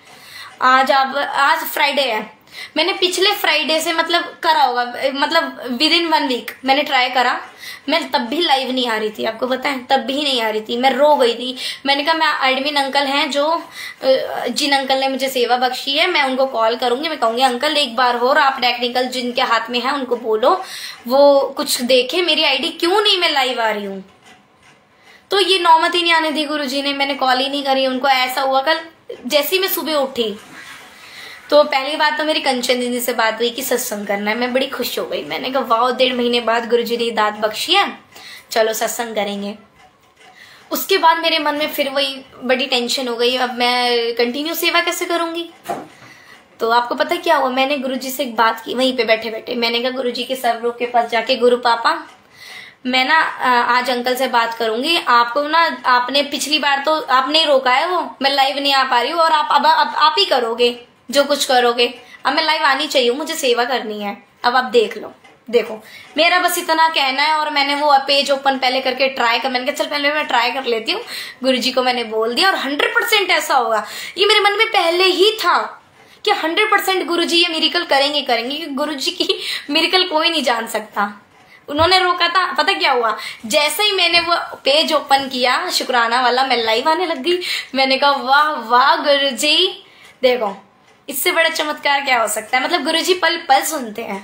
आज फ्राइडे है, मैंने पिछले फ्राइडे से मतलब करा होगा, मतलब विद इन 1 वीक मैंने ट्राई करा। मैं तब भी लाइव नहीं आ रही थी, आपको पता है, तब भी नहीं आ रही थी, मैं रो गई थी। मैंने कहा मैं एडमिन अंकल हैं जो जिन अंकल ने मुझे सेवा बख्शी है, मैं उनको कॉल करूंगी, मैं कहूंगी अंकल एक बार हो, और आप टेक्निकल जिनके हाथ में है उनको बोलो वो कुछ देखे मेरी आईडी क्यों नहीं मैं लाइव आ रही हूँ। तो ये नौबत ही नहीं आने दी गुरुजी ने, मैंने कॉल ही नहीं करी उनको। ऐसा हुआ कल जैसी मैं सुबह उठी तो पहली बात तो मेरी कंचन दीदी से बात हुई कि सत्संग करना है। मैं बड़ी खुश हो गई, मैंने कहा वाह 1.5 महीने बाद गुरुजी ने दात बख्शी है, चलो सत्संग करेंगे। उसके बाद मेरे मन में फिर वही बड़ी टेंशन हो गई, अब मैं कंटिन्यू सेवा कैसे करूंगी। तो आपको पता क्या हुआ, मैंने गुरुजी से एक बात की वहीं पे बैठे बैठे। मैंने कहा गुरुजी के सर्वरूप के पास जाके, गुरु पापा मैं ना आज अंकल से बात करूंगी, आपको ना आपने पिछली बार तो आपने ही रोका है, वो मैं लाइव नहीं आ पा रही हूँ, और अब आप ही करोगे जो कुछ करोगे। अब मैं लाइव आनी चाहिए, मुझे सेवा करनी है, अब आप देख लो। देखो मेरा बस इतना कहना है, और मैंने वो पेज ओपन पहले करके ट्राई कर, मैंने कहा चल पहले मैं ट्राई कर लेती हूँ। गुरुजी को मैंने बोल दिया, और 100% ऐसा होगा, ये मेरे मन में पहले ही था कि 100% गुरुजी ये मिरेकल करेंगे क्योंकि गुरुजी की मिरेकल कोई नहीं जान सकता। उन्होंने रोका था, पता क्या हुआ, जैसे ही मैंने वो पेज ओपन किया शुक्राना वाला, मैं लाइव आने लग गई। मैंने कहा वाह वाह गुरुजी, देखो इससे बड़ा चमत्कार क्या हो सकता है। मतलब गुरुजी पल पल सुनते हैं,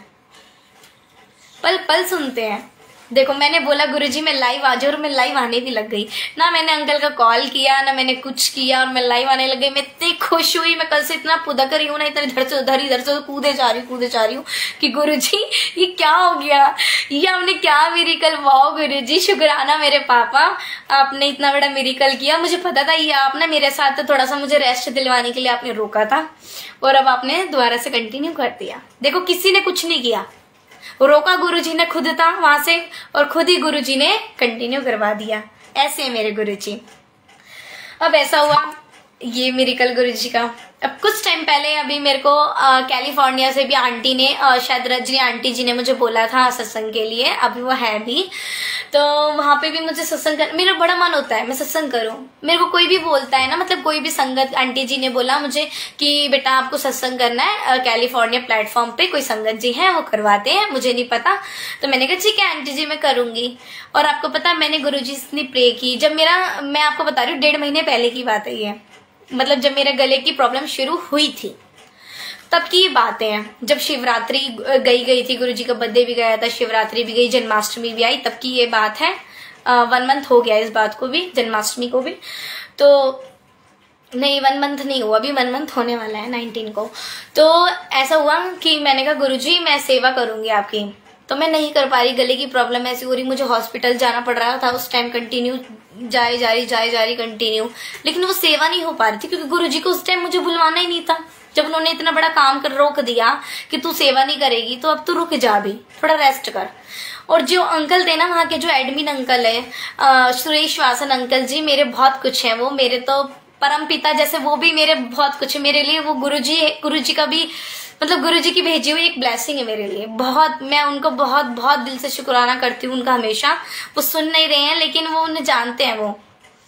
पल पल सुनते हैं। देखो मैंने बोला गुरुजी मैं लाइव आ जाऊँ, और मैं लाइव आने भी लग गई। ना मैंने अंकल का कॉल किया, ना मैंने कुछ किया, और मैं लाइव आने लग गई। मैं इतनी खुश हुई, मैं कल से इतना पुदा कर रही हूँ ना, इतना इधर से कूदे जा रही हूँ कि गुरुजी ये क्या हो गया, ये हमने क्या मिरेकल। वाओ गुरुजी शुक्राना मेरे पापा, आपने इतना बड़ा मिरेकल किया। मुझे पता था ये आप ना मेरे साथ तो थोड़ा सा मुझे रेस्ट दिलवाने के लिए आपने रोका था, और अब आपने दोबारा से कंटिन्यू कर दिया। देखो किसी ने कुछ नहीं किया, रोका गुरुजी ने खुद था वहां से, और खुद ही गुरुजी ने कंटिन्यू करवा दिया। ऐसे है मेरे गुरुजी। अब ऐसा हुआ ये मिरेकल गुरुजी का। अब कुछ टाइम पहले अभी मेरे को कैलिफोर्निया से भी आंटी ने, शायद रजनी आंटी जी ने मुझे बोला था सत्संग के लिए, अभी वो है भी, तो वहां पे भी मुझे सत्संग कर, मेरा बड़ा मन होता है मैं सत्संग करूं। मेरे को कोई भी बोलता है ना, मतलब कोई भी संगत, आंटी जी ने बोला मुझे कि बेटा आपको सत्संग करना है, कैलिफोर्निया प्लेटफॉर्म पे कोई संगत जी है वो करवाते हैं, मुझे नहीं पता। तो मैंने कहा ठीक है आंटी जी मैं करूंगी। और आपको पता मैंने गुरुजी से प्रे की, जब मेरा, मैं आपको बता रही हूँ 1.5 महीने पहले की बात है ये, मतलब जब मेरे गले की प्रॉब्लम शुरू हुई थी तब की ये बातें हैं। जब शिवरात्रि गई थी, गुरुजी का बर्थडे भी गया था, शिवरात्रि भी गई, जन्माष्टमी भी आई, तब की ये बात है। 1 मंथ हो गया इस बात को भी, जन्माष्टमी को भी। तो नहीं 1 मंथ नहीं हुआ, अभी 1 मंथ होने वाला है 19 को। तो ऐसा हुआ कि मैंने कहा गुरुजी मैं सेवा करूंगी आपकी, तो मैं नहीं कर पा रही, गले की प्रॉब्लम ऐसी हो रही, मुझे हॉस्पिटल जाना पड़ रहा था उस टाइम, कंटिन्यू जाए जा रही कंटिन्यू, लेकिन वो सेवा नहीं हो पा रही थी क्योंकि गुरुजी को उस टाइम मुझे बुलवाना ही नहीं था। जब उन्होंने इतना बड़ा काम कर रोक दिया कि तू सेवा नहीं करेगी तो अब तू रुक जा भी, थोड़ा रेस्ट कर। और जो अंकल थे ना वहाँ के, जो एडमिन अंकल है सुरेश वासन अंकल जी, मेरे बहुत कुछ है वो, मेरे तो परम पिता जैसे वो भी मेरे बहुत कुछ है मेरे लिए। वो गुरुजी का भी मतलब गुरुजी की भेजी हुई एक ब्लेसिंग है मेरे लिए। बहुत मैं उनको बहुत बहुत दिल से शुक्राना करती हूँ उनका हमेशा। वो सुन नहीं रहे हैं लेकिन वो उन्हें जानते हैं। वो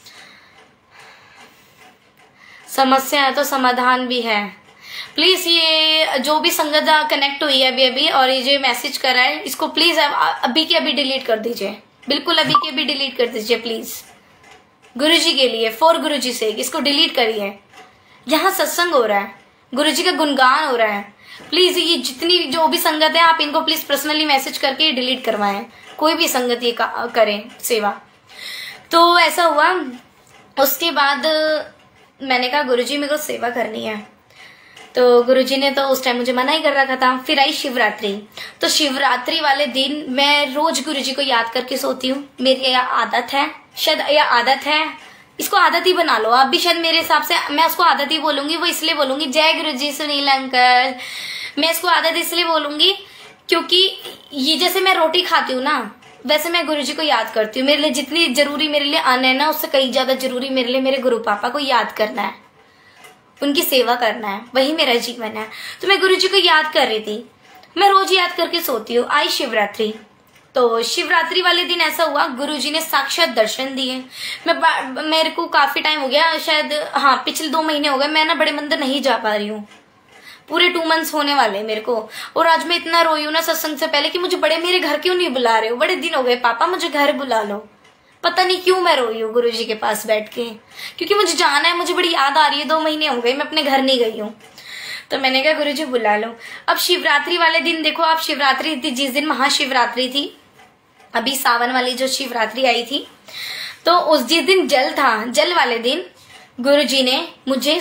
समस्या है तो समाधान भी है। प्लीज ये जो भी संगत कनेक्ट हुई है अभी और ये जो मैसेज कर रहा है, इसको प्लीज अभी के अभी डिलीट कर दीजिए। बिल्कुल अभी के अभी डिलीट कर दीजिए प्लीज, गुरुजी के लिए, फॉर गुरुजी से इसको डिलीट करिए। यहाँ सत्संग हो रहा है, गुरुजी का गुणगान हो रहा है। प्लीज ये जितनी जो भी संगत है आप इनको प्लीज पर्सनली मैसेज करके डिलीट करवाएं। कोई भी संगत ये करें सेवा। तो ऐसा हुआ। उसके बाद मैंने कहा गुरुजी मेरे को सेवा करनी है। तो गुरुजी ने तो उस टाइम मुझे मना ही कर रखा था। फिर आई शिवरात्रि। तो शिवरात्रि वाले दिन मैं रोज गुरुजी को याद करके सोती हूँ। मेरी यह आदत है, शायद यह आदत है, इसको आदत ही बना लो आप भी। शायद मेरे हिसाब से मैं उसको आदत ही बोलूंगी। वो इसलिए बोलूंगी जय गुरुजी सुनील अंकल। मैं इसको आदत इसलिए बोलूंगी क्योंकि ये जैसे मैं रोटी खाती हूँ ना, वैसे मैं गुरुजी को याद करती हूँ। मेरे लिए जितनी जरूरी मेरे लिए अन्न है ना, उससे कई ज्यादा जरूरी मेरे लिए मेरे गुरु पापा को याद करना है, उनकी सेवा करना है, वही मेरा जीवन है। तो मैं गुरुजी को याद कर रही थी। मैं रोज याद करके सोती हूँ। आई शिवरात्रि। तो शिवरात्रि वाले दिन ऐसा हुआ गुरुजी ने साक्षात दर्शन दिए। मेरे को काफी टाइम हो गया, शायद हाँ पिछले 2 महीने हो गए मैं ना बड़े मंदिर नहीं जा पा रही हूँ। पूरे 2 मंथ्स होने वाले मेरे को। और आज मैं इतना रोई हूँ ना सत्संग से पहले कि मुझे मेरे घर क्यों नहीं बुला रहे हो। बड़े दिन हो गए पापा, मुझे घर बुला लो। पता नहीं क्यों मैं रोई हूँ गुरुजी के पास बैठ के, क्योंकि मुझे जाना है, मुझे बड़ी याद आ रही है। 2 महीने हो गए मैं अपने घर नहीं गई हूँ। तो मैंने कहा गुरुजी बुला लो। अब शिवरात्रि वाले दिन देखो आप, शिवरात्रि थी जिस दिन महाशिवरात्रि थी, अभी सावन वाली जो शिवरात्रि आई थी, तो उस जिस दिन जल था, जल वाले दिन गुरुजी ने मुझे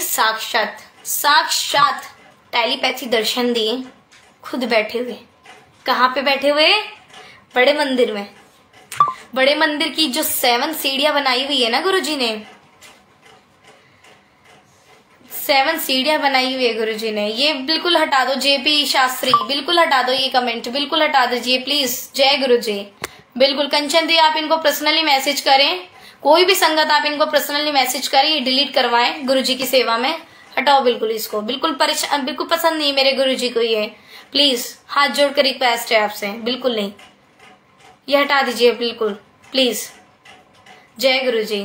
साक्षात टेलीपैथी दर्शन दिए, खुद बैठे हुए। कहाँ पे बैठे हुए? बड़े मंदिर में। बड़े मंदिर की जो 7 सीढ़ियां बनाई हुई है ना गुरुजी ने, 7 सीढ़ियां बनाई हुई है गुरुजी ने। ये बिल्कुल हटा दो जेपी शास्त्री, बिल्कुल हटा दो ये कमेंट, बिल्कुल हटा दीजिए प्लीज। जय गुरुजी। बिल्कुल कंचन दी आप इनको पर्सनली मैसेज करें, कोई भी संगत आप इनको पर्सनली मैसेज करें, ये डिलीट करवाएं गुरुजी की सेवा में। हटाओ बिल्कुल इसको, बिल्कुल पसंद नहीं मेरे गुरुजी को ये। प्लीज हाथ जोड़कर रिक्वेस्ट है आपसे, बिल्कुल नहीं, ये हटा दीजिए बिल्कुल प्लीज। जय गुरुजी।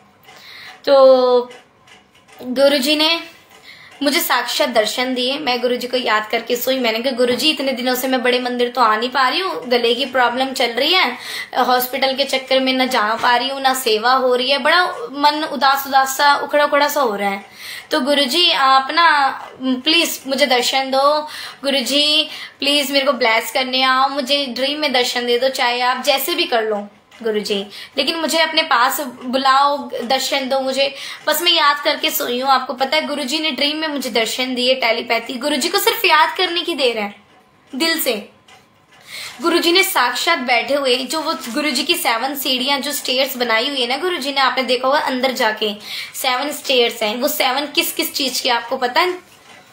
तो गुरुजी ने मुझे साक्षात दर्शन दिए। मैं गुरुजी को याद करके सोई। मैंने कहा गुरुजी इतने दिनों से मैं बड़े मंदिर तो आ नहीं पा रही हूँ, गले की प्रॉब्लम चल रही है, हॉस्पिटल के चक्कर में ना जा पा रही हूँ, ना सेवा हो रही है, बड़ा मन उदास सा उखड़ा सा हो रहा है। तो गुरुजी आप ना प्लीज मुझे दर्शन दो। गुरुजी प्लीज मेरे को ब्लेस करने आओ, मुझे ड्रीम में दर्शन दे दो, चाहे आप जैसे भी कर लो गुरुजी, लेकिन मुझे अपने पास बुलाओ, दर्शन दो मुझे। बस मैं याद करके सोई हूँ। आपको पता है गुरुजी ने ड्रीम में मुझे दर्शन दिए, टेलीपैथी। गुरुजी को सिर्फ याद करने की देर है, दिल से। गुरुजी ने साक्षात बैठे हुए, जो वो गुरुजी की 7 सीढ़ियां जो स्टेयर्स बनाई हुई है ना गुरुजी ने, आपने देखा होगा अंदर जाके 7 स्टेयर्स हैं। वो 7 किस किस चीज की आपको पता है?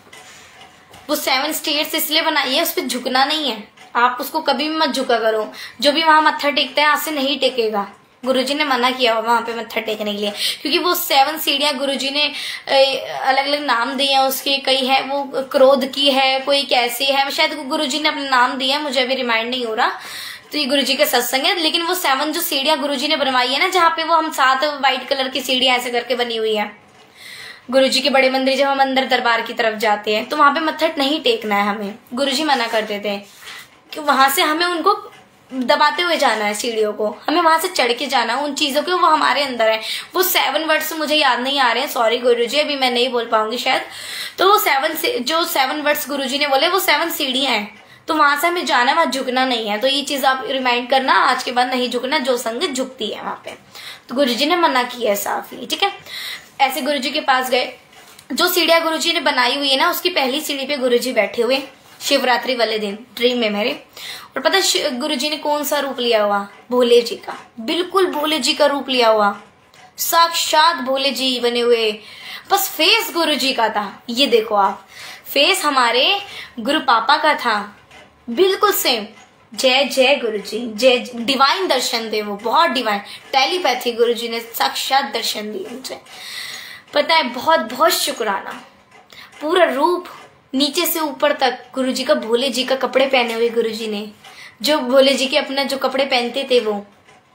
वो 7 स्टेयर्स इसलिए बनाई है, उस पर झुकना नहीं है। आप उसको कभी भी मत झुका करो। जो भी वहां मत्था टेकता है आज से नहीं टेकेगा। गुरुजी ने मना किया हुआ वहां पे मत्था टेकने के लिए, क्योंकि वो 7 सीढ़ियां गुरुजी ने अलग अलग नाम दिए हैं उसके। कई है वो क्रोध की है, कोई कैसी है, शायद गुरुजी ने अपना नाम दिया है, मुझे अभी रिमाइंड नहीं हो रहा। तो ये गुरुजी का सत्संग है। लेकिन वो 7 जो सीढ़ियां गुरुजी ने बनवाई है ना, जहाँ पे वो हम 7 व्हाइट कलर की सीढ़ियां ऐसे करके बनी हुई है गुरुजी के बड़े मंदिर। जब हम अंदर दरबार की तरफ जाते हैं तो वहां पे मत्था नहीं टेकना है हमें, गुरुजी मना करते थे कि वहां से हमें उनको दबाते हुए जाना है, सीढ़ियों को हमें वहां से चढ़ के जाना, उन चीजों के वो हमारे अंदर है। वो 7 वर्ड्स मुझे याद नहीं आ रहे हैं, सॉरी गुरुजी, अभी मैं नहीं बोल पाऊंगी शायद। तो वो 7 वर्ड्स गुरुजी ने बोले, वो 7 सीढ़ियां हैं, तो वहां से हमें जाना, वहां झुकना नहीं है। तो ये चीज आप रिमाइंड करना, आज के बाद नहीं झुकना, जो संगत झुकती है वहां पे। तो गुरुजी ने मना किया है साफ ही, ठीक है। ऐसे गुरुजी के पास गए, जो सीढ़ियां गुरुजी ने बनाई हुई है ना, उसकी पहली सीढ़ी पे गुरुजी बैठे हुए शिवरात्रि वाले दिन ड्रीम में मेरे। और पता है गुरुजी ने कौन सा रूप लिया हुआ? भोले जी का, बिल्कुल भोले जी का रूप लिया हुआ, साक्षात भोले जी बने हुए। बस फेस गुरुजी का था, ये देखो आप, फेस हमारे गुरु पापा का था, बिल्कुल सेम। जय जय गुरु जी, जय। डिवाइन दर्शन दे वो, बहुत डिवाइन टेलीपैथी गुरु जी ने साक्षात दर्शन दिए मुझे। पता है, बहुत बहुत शुक्राना। पूरा रूप नीचे से ऊपर तक गुरु जी का, भोले जी का कपड़े पहने हुए गुरु जी ने, जो भोले जी के अपना जो कपड़े पहनते थे वो,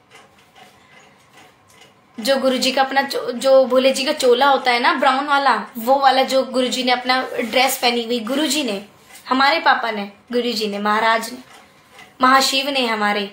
जो गुरु जी का अपना जो भोले जी का चोला होता है ना ब्राउन वाला, वो वाला जो गुरु जी ने अपना ड्रेस पहनी हुई, गुरु जी ने, हमारे पापा ने, गुरु जी ने, महाराज ने, महाशिव ने हमारे।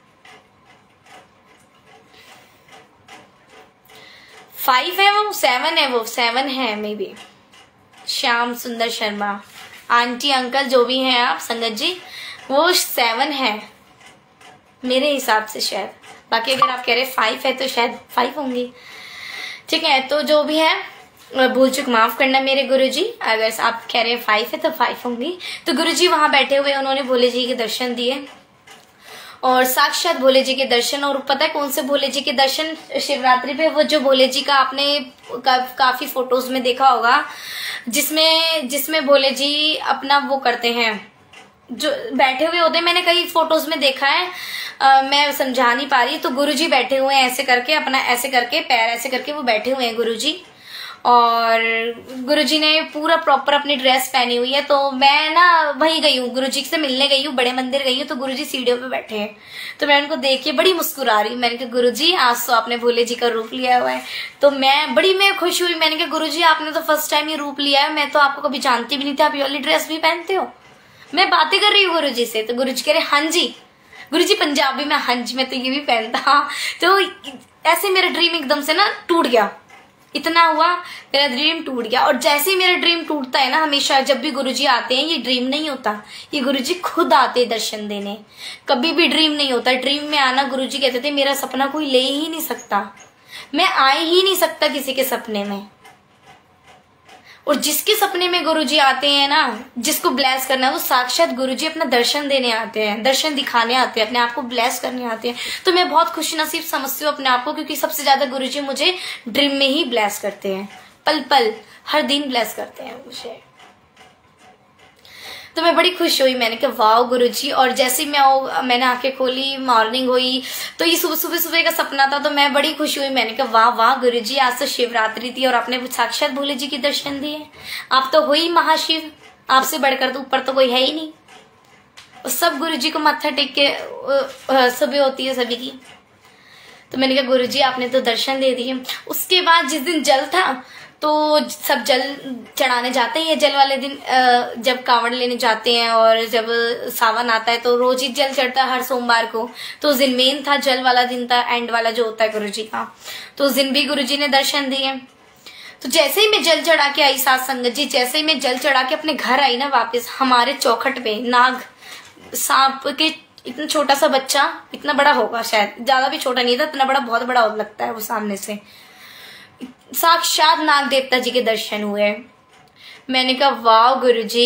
फाइव है वो, सेवन है वो, सेवन है मे बी। श्याम सुंदर शर्मा, आंटी अंकल जो भी हैं आप संगत जी, वो सेवन है मेरे हिसाब से शायद। बाकी अगर आप कह रहे फाइव है तो शायद फाइव होंगी। ठीक है, तो जो भी है भूल चुक माफ करना मेरे गुरुजी। अगर आप कह रहे फाइव है तो फाइव होंगी। तो गुरुजी वहां बैठे हुए, उन्होंने भोले जी के दर्शन दिए और साक्षात भोले जी के दर्शन। और पता है कौन से भोले जी के दर्शन? शिवरात्रि पे वो जो भोले जी का आपने काफी फोटोज में देखा होगा, जिसमें भोले जी अपना वो करते हैं, जो बैठे हुए होते हैं। मैंने कई फोटोज में देखा है, मैं समझा नहीं पा रही। तो गुरुजी बैठे हुए हैं ऐसे करके, अपना ऐसे करके पैर ऐसे करके वो बैठे हुए हैं गुरुजी। और गुरुजी ने पूरा प्रॉपर अपनी ड्रेस पहनी हुई है। तो मैं ना वहीं गई हूँ, गुरुजी से मिलने गई हूँ, बड़े मंदिर गई हूँ। तो गुरुजी सीढ़ियों पे बैठे हैं, तो मैं उनको देख के बड़ी मुस्कुरा रही हूँ। मैंने कहा गुरुजी आज तो आपने भोले जी का रूप लिया हुआ है। तो मैं खुश हुई। मैंने कहा गुरुजी आपने तो फर्स्ट टाइम ये रूप लिया है, मैं तो आपको कभी जानती भी नहीं थी, आप ये वाली ड्रेस भी पहनते हो। मैं बातें कर रही हूँ गुरुजी से, तो गुरुजी कह रहे हाँ जी। गुरुजी पंजाबी में हाँ जी, मैं तो ये भी पहनता। तो ऐसे मेरा ड्रीम एकदम से ना टूट गया। इतना हुआ, मेरा ड्रीम टूट गया। और जैसे ही मेरा ड्रीम टूटता है ना, हमेशा जब भी गुरुजी आते हैं, ये ड्रीम नहीं होता, ये गुरुजी खुद आते हैं दर्शन देने। कभी भी ड्रीम नहीं होता। ड्रीम में आना, गुरुजी कहते थे मेरा सपना कोई ले ही नहीं सकता, मैं आ ही नहीं सकता किसी के सपने में। और जिसके सपने में गुरुजी आते हैं ना, जिसको ब्लेस करना है, वो साक्षात गुरुजी अपना दर्शन देने आते हैं, दर्शन दिखाने आते हैं, अपने आप को ब्लेस करने आते हैं। तो मैं बहुत खुश नसीब समझती हूँ अपने आप को, क्योंकि सबसे ज्यादा गुरुजी मुझे ड्रीम में ही ब्लेस करते हैं, पल पल हर दिन ब्लेस करते हैं मुझे। तो मैं बड़ी खुश हुई। मैंने कहा वाह गुरुजी। और जैसे ही मैंने आंखें खोली, मॉर्निंग हुई, तो ये सुबह का सपना था। तो मैं बड़ी खुश हुई। मैंने कहा वाह वाह गुरुजी, आज तो शिवरात्रि थी और आपने साक्षात भोले जी के दर्शन दिए। आप तो हो ही महाशिव, आपसे बढ़कर तो ऊपर तो कोई है ही नहीं। और सब गुरुजी को माथा टेक के सुबह होती है सभी की। तो मैंने कहा गुरुजी आपने तो दर्शन दे दिए। उसके बाद जिस दिन जल था, तो सब जल चढ़ाने जाते हैं। ये जल वाले दिन जब कांवड़ लेने जाते हैं और जब सावन आता है तो रोज ही जल चढ़ता है हर सोमवार को। तो उस दिन मेन था, जल वाला दिन था, एंड वाला जो होता है गुरुजी का। तो उस दिन भी गुरुजी ने दर्शन दिए। तो जैसे ही मैं जल चढ़ा के आई साथ संगत जी, जैसे ही मैं जल चढ़ा के अपने घर आई ना वापस, हमारे चौखट पे नाग, सांप के इतना छोटा सा बच्चा, इतना बड़ा होगा शायद, ज्यादा भी छोटा नहीं था, इतना बड़ा, बहुत बड़ा लगता है वो सामने से, साक्षात नाग देवता जी के दर्शन हुए। मैंने कहा वाह गुरुजी,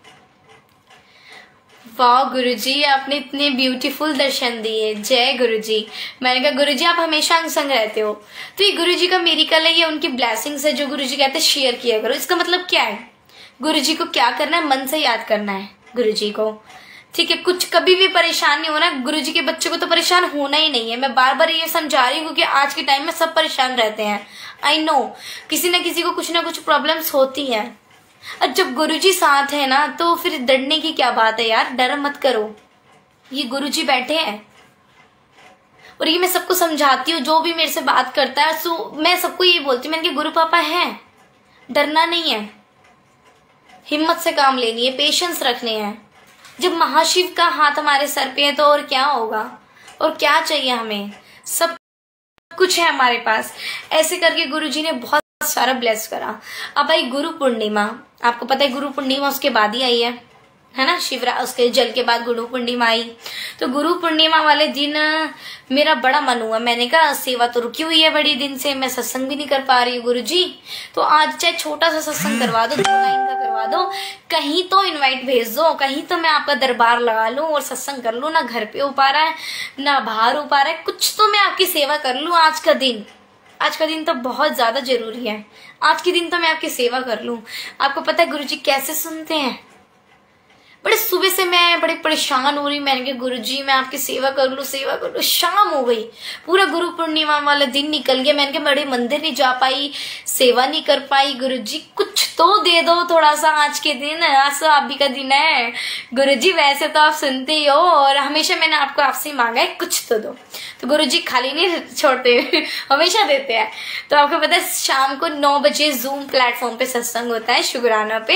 वाह गुरुजी आपने इतने ब्यूटीफुल दर्शन दिए, जय गुरुजी। मैंने कहा गुरुजी आप हमेशा अंग संग रहते हो। तो ये गुरुजी का मिरेकल है, ये उनकी ब्लेसिंग्स है जो गुरुजी कहते हैं शेयर किया करो। इसका मतलब क्या है? गुरुजी को क्या करना है? मन से याद करना है गुरुजी को। ठीक है, कुछ कभी भी परेशान नहीं होना। गुरुजी के बच्चे को तो परेशान होना ही नहीं है। मैं बार बार ये समझा रही हूँ क्योंकि आज के टाइम में सब परेशान रहते हैं। आई नो किसी न किसी को कुछ ना कुछ प्रॉब्लम्स होती है। और जब गुरुजी साथ है ना, तो फिर डरने की क्या बात है यार। डर मत करो, ये गुरुजी बैठे हैं। और ये मैं सबको समझाती हूँ, जो भी मेरे से बात करता है, सो मैं सबको ये बोलती हूँ, मैंने कि गुरु पापा हैं, डरना नहीं है, हिम्मत से काम लेनी है, पेशेंस रखने हैं। जब महाशिव का हाथ हमारे सर पे है तो और क्या होगा, और क्या चाहिए हमें, सब कुछ है हमारे पास। ऐसे करके गुरुजी ने बहुत सारा ब्लेस करा। अब आई गुरु पूर्णिमा, आपको पता है गुरु पूर्णिमा उसके बाद ही आई है ना, उसके जल के बाद गुरु पूर्णिमा आई। तो गुरु पूर्णिमा वाले दिन मेरा बड़ा मन हुआ। मैंने कहा सेवा तो रुकी हुई है बड़ी दिन से, मैं सत्संग भी नहीं कर पा रही हूँ गुरुजी, तो आज चाहे छोटा सा सत्संग करवा दो, 2 लाइन का करवा दो, कहीं तो इनवाइट भेज दो, कहीं तो मैं आपका दरबार लगा लूं और सत्संग कर लूं। ना घर पे हो पा रहा है, ना बाहर हो पा रहा है, कुछ तो मैं आपकी सेवा कर लूं। आज का दिन तो बहुत ज्यादा जरूरी है। आज के दिन तो मैं आपकी सेवा कर लूं। आपको पता है गुरुजी कैसे सुनते हैं? बड़े सुबह से मैं बड़े परेशान हो रही। मैंने कहा गुरुजी मैं आपकी सेवा कर लूं, सेवा कर लूं। शाम हो गई, पूरा गुरु पूर्णिमा वाला दिन निकल गया। मैंने कहा बड़े मंदिर नहीं जा पाई, सेवा नहीं कर पाई। गुरुजी कुछ तो दे दो थोड़ा सा आज के दिन, आज तो आप भी का दिन है गुरुजी। वैसे तो आप सुनते ही हो और हमेशा मैंने आपको आपसे मांगा है कुछ तो दो। तो गुरुजी खाली नहीं छोड़ते हमेशा देते हैं। तो आपको पता है शाम को 9 बजे जूम प्लेटफॉर्म पे सत्संग होता है शुक्राना पे।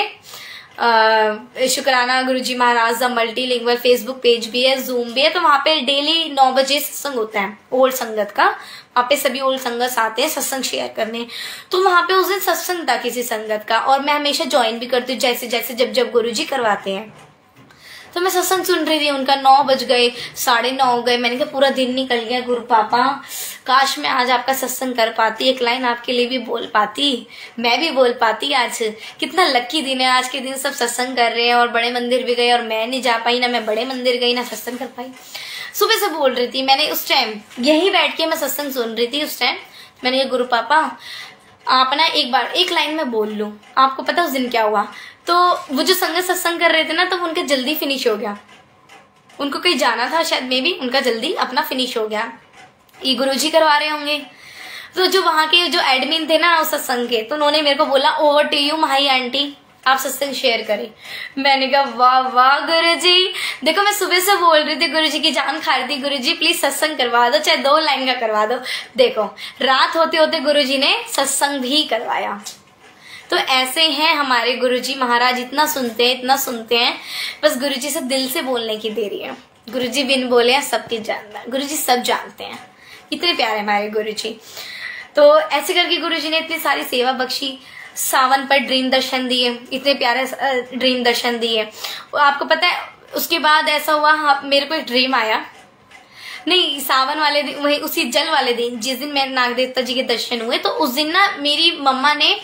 शुक्राना Guruji Maharaj the multilingual Facebook page भी है, जूम भी है। तो वहां पे डेली 9 बजे सत्संग होता है ओल्ड संगत का। वहां पे सभी ओल्ड संगत आते हैं सत्संग शेयर करने। तो वहां पे उस दिन सत्संग था किसी संगत का और मैं हमेशा ज्वाइन भी करती हूँ जैसे जैसे जब गुरुजी करवाते हैं। तो मैं सत्संग सुन रही थी उनका। 9 बज गए, 9:30 हो गए। मैंने कहा पूरा दिन निकल गया गुरु पापा, काश मैं आज आपका सत्संग कर पाती, एक लाइन आपके लिए भी बोल पाती, मैं भी बोल पाती। आज कितना लकी दिन है, आज के दिन सब सत्संग कर रहे हैं और बड़े मंदिर भी गए और मैं नहीं जा पाई, ना मैं बड़े मंदिर गई ना सत्संग कर पाई। सुबह से बोल रही थी मैंने, उस टाइम यही बैठ के मैं सत्संग सुन रही थी। उस टाइम मैंने कहा गुरु पापा आप ना एक बार एक लाइन में बोल लूं। आपको पता उस दिन क्या हुआ? तो वो जो संगत सत्संग कर रहे थे ना, तो उनका जल्दी फिनिश हो गया। उनको कहीं जाना था शायद, मे बी उनका जल्दी अपना फिनिश हो गया। ये गुरुजी करवा रहे होंगे। तो जो वहां के जो एडमिन थे ना उस सत्संग के, तो उन्होंने मेरे को बोला over to you Mahi aunty, आप सत्संग शेयर करें। मैंने कहा वाह वाह गुरुजी। देखो मैं सुबह से बोल रही थी गुरुजी की जान खा रही थी, गुरुजी प्लीज सत्संग करवा दो, चाहे 2 लाइन का करवा दो। देखो रात होते होते गुरुजी ने सत्संग भी करवाया। तो ऐसे हैं हमारे गुरुजी महाराज, इतना सुनते हैं। बस गुरुजी से दिल से बोलने की देरी है। गुरुजी बिन बोले हैं सबकी जानना, गुरुजी सब जानते हैं। इतने प्यारे हमारे गुरुजी। तो ऐसे करके गुरुजी ने इतनी सारी सेवा बख्शी। सावन पर ड्रीम दर्शन दिए, इतने प्यारे ड्रीम दर्शन दिए। आपको पता है उसके बाद ऐसा हुआ, मेरे को एक ड्रीम आया, नहीं सावन वाले दिन, वही उसी जल वाले दिन जिस दिन मेरे नाग देवता जी के दर्शन हुए। तो उस दिन ना मेरी मम्मा ने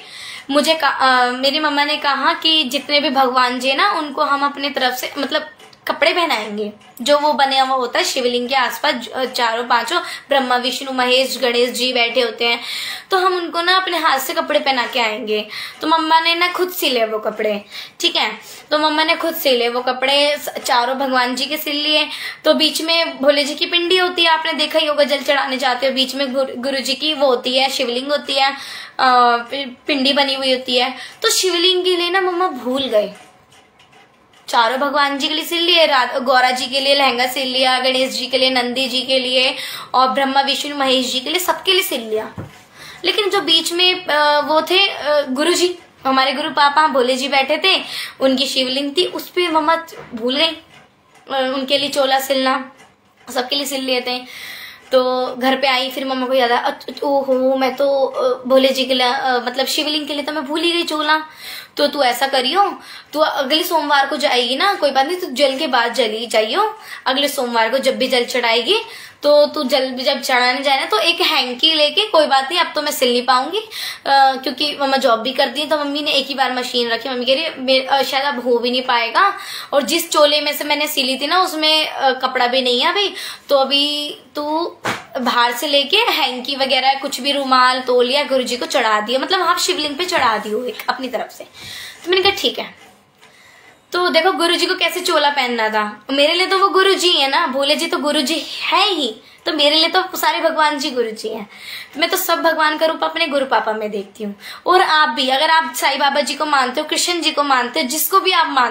कहा कि जितने भी भगवान जी ना उनको हम अपने तरफ से मतलब कपड़े पहनाएंगे, जो वो बने हुआ होता है शिवलिंग के आसपास, 4-5 ब्रह्मा विष्णु महेश गणेश जी बैठे होते हैं। तो हम उनको ना अपने हाथ से कपड़े पहना के आएंगे। तो मम्मा ने ना खुद सिले वो कपड़े, ठीक है। तो मम्मा ने खुद सिले वो कपड़े, चारों भगवान जी के सिल लिए। तो बीच में भोले जी की पिंडी होती है, आपने देखा ही होगा, जल चढ़ाने जाते हो, बीच में गुरु जी की वो होती है, शिवलिंग होती है, पिंडी बनी हुई होती है। तो शिवलिंग के लिए ना मम्मा भूल गए। चारों भगवान जी के लिए सिल लिए, गौरा जी के लिए लहंगा सिल लिया, गणेश जी के लिए, नंदी जी के लिए और ब्रह्मा विष्णु महेश जी के लिए, सबके लिए सिल लिया। लेकिन जो बीच में वो थे गुरु जी, हमारे गुरु पापा भोले जी बैठे थे, उनकी शिवलिंग थी, उस पे मम्मा भूल गई उनके लिए चोला सिलना, सबके लिए सिल लिए थे। तो घर पे आई, फिर मम्मा को याद आया, ओहो मैं तो भोले जी के लिए मतलब शिवलिंग के लिए तो मैं भूल ही गई चोला। तो तू ऐसा करियो, तू अगले सोमवार को जाएगी ना, कोई बात नहीं, तू जल के बाद जली जाइयो। अगले सोमवार को जब भी जल चढ़ाएगी तो तू जल जब चढ़ाने जाए ना, तो एक हैंकी लेके, कोई बात नहीं अब तो मैं सिल नहीं पाऊंगी क्योंकि मम्मा जॉब भी करती है। तो मम्मी ने एक ही बार मशीन रखी। मम्मी कह रही शायद अब हो भी नहीं पाएगा, और जिस चोले में से मैंने सिली थी ना उसमें कपड़ा भी नहीं है अभी, तो अभी तू बाहर से लेके हैंकी वगैरह कुछ भी, रुमाल तौलिया गुरुजी को चढ़ा दिया, मतलब आप शिवलिंग पे चढ़ा दियो एक अपनी तरफ से। तो मैंने कहा ठीक है। तो देखो गुरुजी को कैसे चोला पहनना था। मेरे लिए तो वो गुरुजी है ना, भोले जी तो गुरुजी है ही, तो मेरे लिए तो सारे भगवान जी गुरुजी हैं। मैं तो सब भगवान का रूप अपने गुरु पापा में देखती हूँ। और आप भी, अगर आप साईं बाबा जी को मानते हो, कृष्ण जी को मानते हो, जिसको भी आप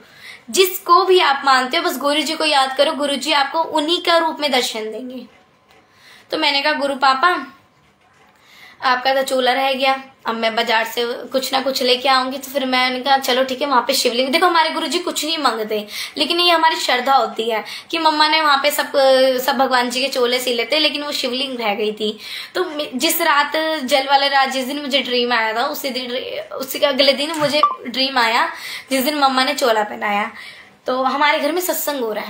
मानते हो, बस गुरु जी को याद करो, गुरु जी आपको उन्हीं का रूप में दर्शन देंगे। तो मैंने कहा गुरु पापा आपका तो चोला रह गया, अब मैं बाजार से कुछ ना कुछ लेके आऊंगी। तो फिर मैंने कहा चलो ठीक है, वहां पे शिवलिंग, देखो हमारे गुरुजी कुछ नहीं मांगते, लेकिन ये हमारी श्रद्धा होती है कि मम्मा ने वहां पे सब भगवान जी के चोले सिले थे, लेकिन वो शिवलिंग रह गई थी। तो जिस रात जल वाले रात जिस दिन मुझे ड्रीम आया था, उसी अगले दिन मुझे ड्रीम आया जिस दिन मम्मा ने चोला पहनाया। तो हमारे घर में सत्संग हो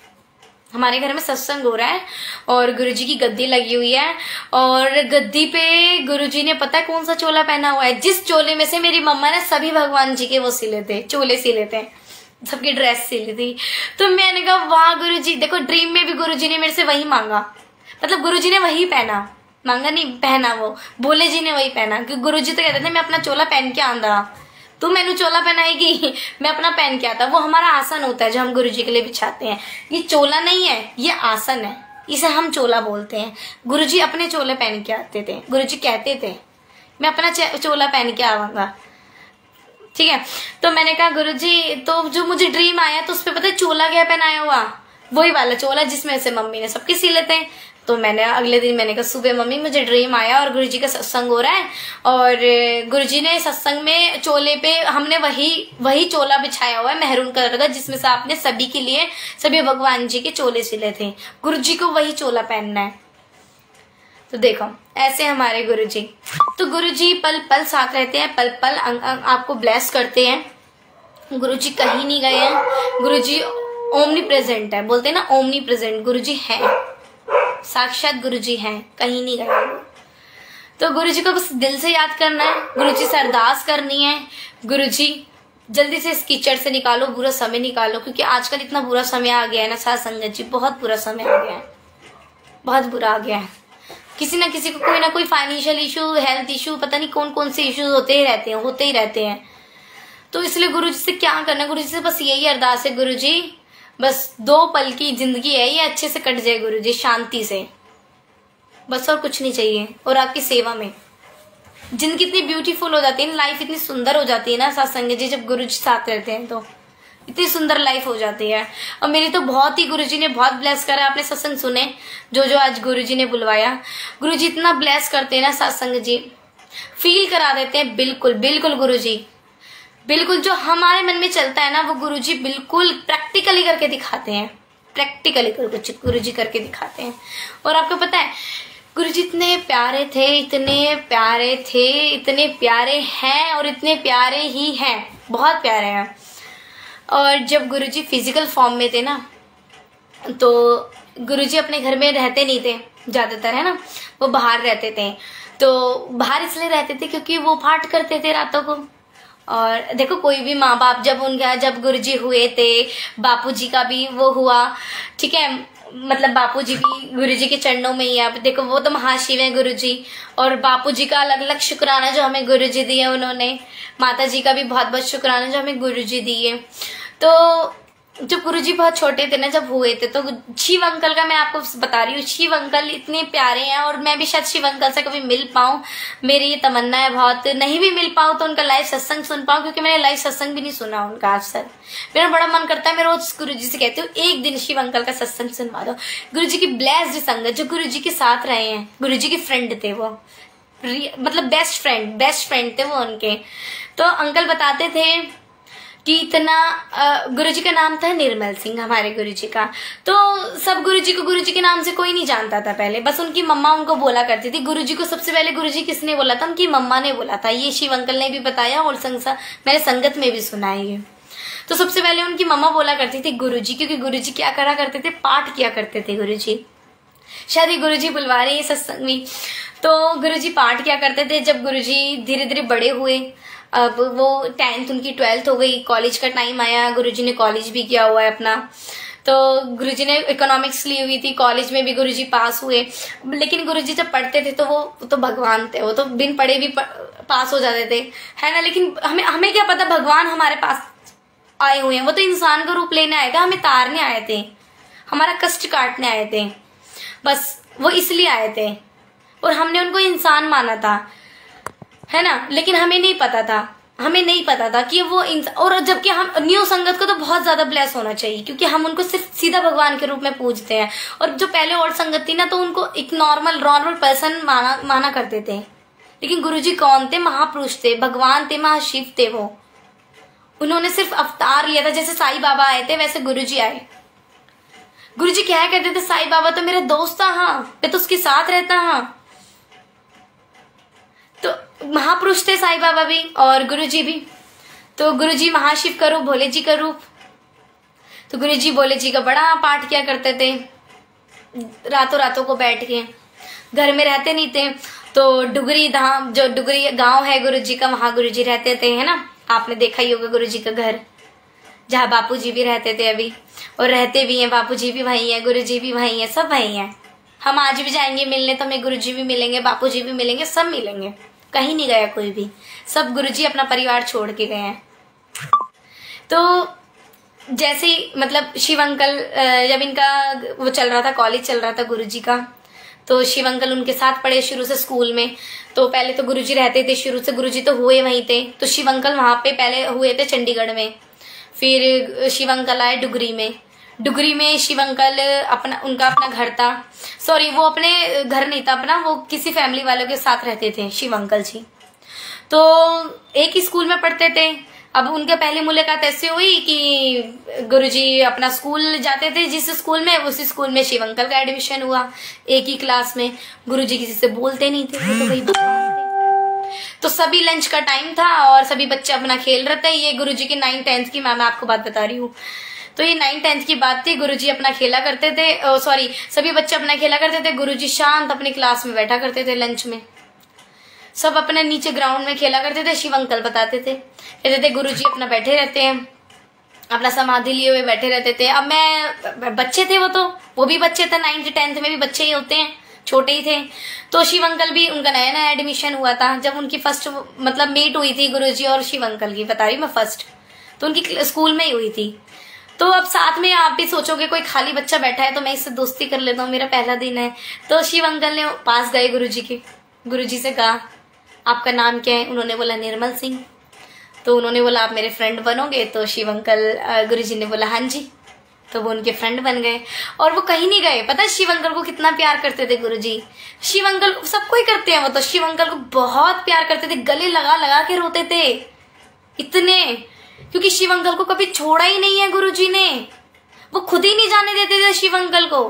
रहा है, और गुरुजी की गद्दी लगी हुई है, और गद्दी पे गुरुजी ने पता है कौन सा चोला पहना हुआ है, जिस चोले में से मेरी मम्मा ने सभी भगवान जी के वो सिले थे, चोले सिले थे, सबकी ड्रेस सिली थी। तो मैंने कहा वाह गुरुजी, देखो ड्रीम में भी गुरुजी ने मेरे से वही मांगा, मतलब गुरुजी ने वही पहना, मांगा नहीं, पहना वो भोले जी ने वही पहना, क्योंकि गुरुजी तो कहते थे मैं अपना चोला पहन के आंदा, तू मैनू चोला पहनाएगी, मैं अपना पहन के आता। वो हमारा आसन होता है जो हम गुरुजी के लिए बिछाते हैं। ये चोला नहीं है, ये आसन है, इसे हम चोला बोलते हैं। गुरुजी अपने चोले पहन के आते थे। गुरुजी कहते थे मैं अपना चोला पहन के आऊंगा, ठीक है। तो मैंने कहा गुरुजी, तो जो मुझे ड्रीम आया तो उसपे पता है चोला क्या पहनाया हुआ, वही वाला चोला जिसमें से मम्मी ने सबके सी लेते हैं। तो मैंने अगले दिन मैंने कहा सुबह मम्मी मुझे ड्रीम आया और गुरुजी का सत्संग हो रहा है, और गुरुजी ने सत्संग में चोले पे हमने वही चोला बिछाया हुआ है मेहरून कलर का, जिसमें से आपने सभी के लिए, सभी भगवान जी के चोले सिले थे, गुरुजी को वही चोला पहनना है। तो देखो ऐसे हमारे गुरुजी। तो गुरुजी पल पल साथ रहते हैं, पल पल आपको ब्लेस करते हैं। गुरुजी कहीं नहीं गए हैं, गुरुजी ओमनी प्रेजेंट है, बोलते हैं ना ओमनी प्रेजेंट, गुरुजी है, साक्षात गुरुजी हैं, कहीं नहीं गए। तो गुरुजी को बस दिल से याद करना है, गुरुजी से अरदास करनी है, गुरुजी जल्दी से इस कीचड़ से निकालो, बुरा समय निकालो, क्योंकि आजकल इतना बुरा समय आ गया है ना साथ संगत जी, बहुत बुरा समय आ गया है, बहुत बुरा आ गया है। किसी ना किसी को कोई ना कोई फाइनेंशियल इशू, हेल्थ इशू, पता नहीं कौन कौन से इश्यूज होते ही रहते हैं। तो इसलिए गुरुजी से क्या करना है, गुरुजी से बस यही अरदास है, गुरुजी बस 2 पल की जिंदगी है, ये अच्छे से कट जाए गुरुजी, शांति से, बस और कुछ नहीं चाहिए। और आपकी सेवा में जिंदगी इतनी ब्यूटीफुल हो जाती है, लाइफ इतनी सुंदर हो जाती है ना सत्संग जी, जब गुरुजी साथ रहते हैं तो इतनी सुंदर लाइफ हो जाती है। और मेरी तो बहुत ही गुरुजी ने बहुत ब्लेस करा। आपने सत्संग सुने जो आज गुरुजी ने बुलवाया, गुरुजी इतना ब्लेस करते हैं ना सत्संग जी, फील करा देते हैं। बिल्कुल बिल्कुल गुरुजी, बिल्कुल जो हमारे मन में चलता है ना वो गुरुजी बिल्कुल प्रैक्टिकली करके दिखाते हैं, प्रैक्टिकली गुरुजी करके दिखाते हैं। और आपको पता है गुरुजी इतने प्यारे थे, इतने प्यारे थे, इतने प्यारे हैं और इतने प्यारे ही हैं, बहुत प्यारे हैं। और जब गुरुजी फिजिकल फॉर्म में थे ना, तो गुरुजी अपने घर में रहते नहीं थे ज्यादातर, है ना, वो बाहर रहते थे। तो बाहर इसलिए रहते थे क्योंकि वो पाठ करते थे रातों को। और देखो कोई भी माँ बाप जब गुरुजी हुए थे, बापूजी का भी वो हुआ, ठीक है, मतलब बापूजी भी गुरुजी के चरणों में ही है। अब देखो वो तो महाशिव है गुरुजी, और बापूजी का अलग अलग शुक्राना जो हमें गुरुजी दिए उन्होंने, माता जी का भी बहुत बहुत शुक्राना जो हमें गुरुजी दिए। तो जब गुरुजी बहुत छोटे थे ना, जब हुए थे, तो शिव अंकल का मैं आपको बता रही हूँ, शिव अंकल इतने प्यारे हैं, और मैं भी शायद शिव अंकल से कभी मिल पाऊं, मेरी ये तमन्ना है बहुत। नहीं भी मिल पाऊं तो उनका लाइव सत्संग सुन पाऊं, क्योंकि मैंने लाइव सत्संग भी नहीं सुना उनका आज तक। मेरा बड़ा मन करता है, मैं रोज गुरुजी से कहती हूँ एक दिन शिव अंकल का सत्संग सुनवा दो। गुरुजी की ब्लेस्ड संगत, जो गुरुजी के साथ रहे हैं, गुरुजी के फ्रेंड थे वो, मतलब बेस्ट फ्रेंड थे वो उनके। तो अंकल बताते थे कि इतना, गुरुजी का नाम था निर्मल सिंह हमारे गुरुजी का। तो सब गुरुजी को गुरुजी के नाम से कोई नहीं जानता था पहले, बस उनकी मम्मा उनको बोला करती थी। गुरुजी को सबसे पहले गुरुजी किसने बोला था, उनकी मम्मा ने बोला था। ये शिव अंकल ने भी बताया और मैंने संगत में भी सुना है ये। तो सबसे पहले उनकी मम्मा बोला करती थी गुरुजी, क्योंकि गुरुजी क्या करा करते थे, पाठ किया करते थे गुरुजी। शायद ये गुरुजी बुलवा रहे हैं सत्संग में। तो गुरुजी पाठ किया करते थे। जब गुरुजी धीरे धीरे बड़े हुए, अब वो 10th उनकी 12th हो गई, कॉलेज का टाइम आया, गुरुजी ने कॉलेज भी किया हुआ है अपना। तो गुरुजी ने इकोनॉमिक्स ली हुई थी, कॉलेज में भी गुरुजी पास हुए। लेकिन गुरुजी जब पढ़ते थे तो वो तो भगवान थे, वो तो बिन पढ़े भी पास हो जाते थे, है ना। लेकिन हमें क्या पता भगवान हमारे पास आए हुए हैं, वो तो इंसान का रूप लेने आए थे, हमें तारने आए थे, हमारा कष्ट काटने आए थे, बस वो इसलिए आए थे। और हमने उनको इंसान माना था, है ना। लेकिन हमें नहीं पता था कि वो और जबकि हम न्यू संगत को तो बहुत ज्यादा ब्लेस होना चाहिए, क्योंकि हम उनको सिर्फ सीधा भगवान के रूप में पूजते हैं। और जो पहले ओल्ड संगत थी ना, तो उनको एक नॉर्मल पर्सन माना करते थे। लेकिन गुरुजी कौन थे, महापुरुष थे, भगवान थे, महाशिव थे वो। उन्होंने सिर्फ अवतार लिया था, जैसे साईं बाबा आए थे वैसे गुरुजी आए। गुरुजी क्या कहते थे, साईं बाबा तो मेरा दोस्त था, हाँ मैं तो उसके साथ रहता, हाँ। तो महापुरुष थे साईं बाबा भी और गुरुजी भी। तो गुरुजी महाशिव का रूप, भोले जी का रूप। तो गुरुजी भोले जी का बड़ा पाठ किया करते थे, रातों को बैठ के, घर में रहते नहीं थे। तो डुगरी धाम, जो डुगरी गांव है गुरुजी का, वहां गुरुजी रहते थे, है ना। आपने देखा ही होगा गुरुजी का घर, जहाँ बापूजी भी रहते थे अभी, और रहते भी हैं। बापूजी भी वही है, गुरुजी भी वही है, सब वही है। हम आज भी जाएंगे मिलने तो हमें गुरुजी भी मिलेंगे, बापूजी भी मिलेंगे, सब मिलेंगे, कहीं नहीं गया कोई भी, सब गुरुजी अपना परिवार छोड़ के गए हैं। तो जैसे ही मतलब शिव अंकल जब इनका वो चल रहा था, कॉलेज चल रहा था गुरुजी का, तो शिव अंकल उनके साथ पढ़े शुरू से स्कूल में। तो पहले तो गुरुजी रहते थे शुरू से, गुरुजी तो हुए वहीं थे, तो शिव अंकल वहां पे पहले हुए थे चंडीगढ़ में। फिर शिव अंकल आए डुगरी में। डुगरी में शिव अंकल उनका अपना घर था, सॉरी वो अपने घर नहीं था अपना, वो किसी फैमिली वालों के साथ रहते थे शिव अंकल जी। तो एक ही स्कूल में पढ़ते थे। अब उनके पहली मुलाकात ऐसे हुई कि गुरुजी अपना स्कूल जाते थे जिस स्कूल में, उसी स्कूल में शिव अंकल का एडमिशन हुआ, एक ही क्लास में। गुरुजी किसी से बोलते नहीं थे, वो तो भाई भगवान थे। तो सभी लंच का टाइम था और सभी बच्चे अपना खेल रहे थे। ये गुरुजी की 9th-10th की मैं आपको बात बता रही हूँ। तो ये 9th-10th की बात थी, गुरुजी अपना खेला करते थे, सॉरी सभी बच्चे अपना खेला करते थे, गुरुजी शांत अपनी क्लास में बैठा करते थे लंच में। सब अपने नीचे ग्राउंड में खेला करते थे। शिव अंकल बताते थे, कहते थे गुरुजी अपना बैठे रहते हैं, अपना समाधि लिए हुए बैठे रहते थे। अब मैं बच्चे थे, वो भी बच्चे थे, 9th-10th में भी बच्चे ही होते हैं, छोटे ही थे। तो शिव अंकल भी, उनका नया नया एडमिशन हुआ था जब उनकी फर्स्ट मतलब मीट हुई थी गुरुजी और शिव अंकल की, बता रही मैं फर्स्ट, तो उनकी स्कूल में ही हुई थी। तो अब साथ में आप भी सोचोगे कोई खाली बच्चा बैठा है तो मैं इससे दोस्ती कर लेता हूँ, मेरा पहला दिन है। तो शिव अंकल ने पास गए गुरुजी के, गुरुजी से कहा आपका नाम क्या है? उन्होंने बोला निर्मल सिंह। तो उन्होंने बोला आप मेरे फ्रेंड बनोगे? तो शिव अंकल गुरुजी ने बोला हाँ जी। तो वो उनके फ्रेंड बन गए और वो कहीं नहीं गए। पता है शिव अंकल को कितना प्यार करते थे गुरुजी? शिव अंकल सबको ही करते हैं, वो तो शिव अंकल को बहुत प्यार करते थे, गले लगा लगा के रोते थे इतने, क्योंकि शिव अंकल को कभी छोड़ा ही नहीं है गुरुजी ने। वो खुद ही नहीं जाने देते थे शिव अंकल को,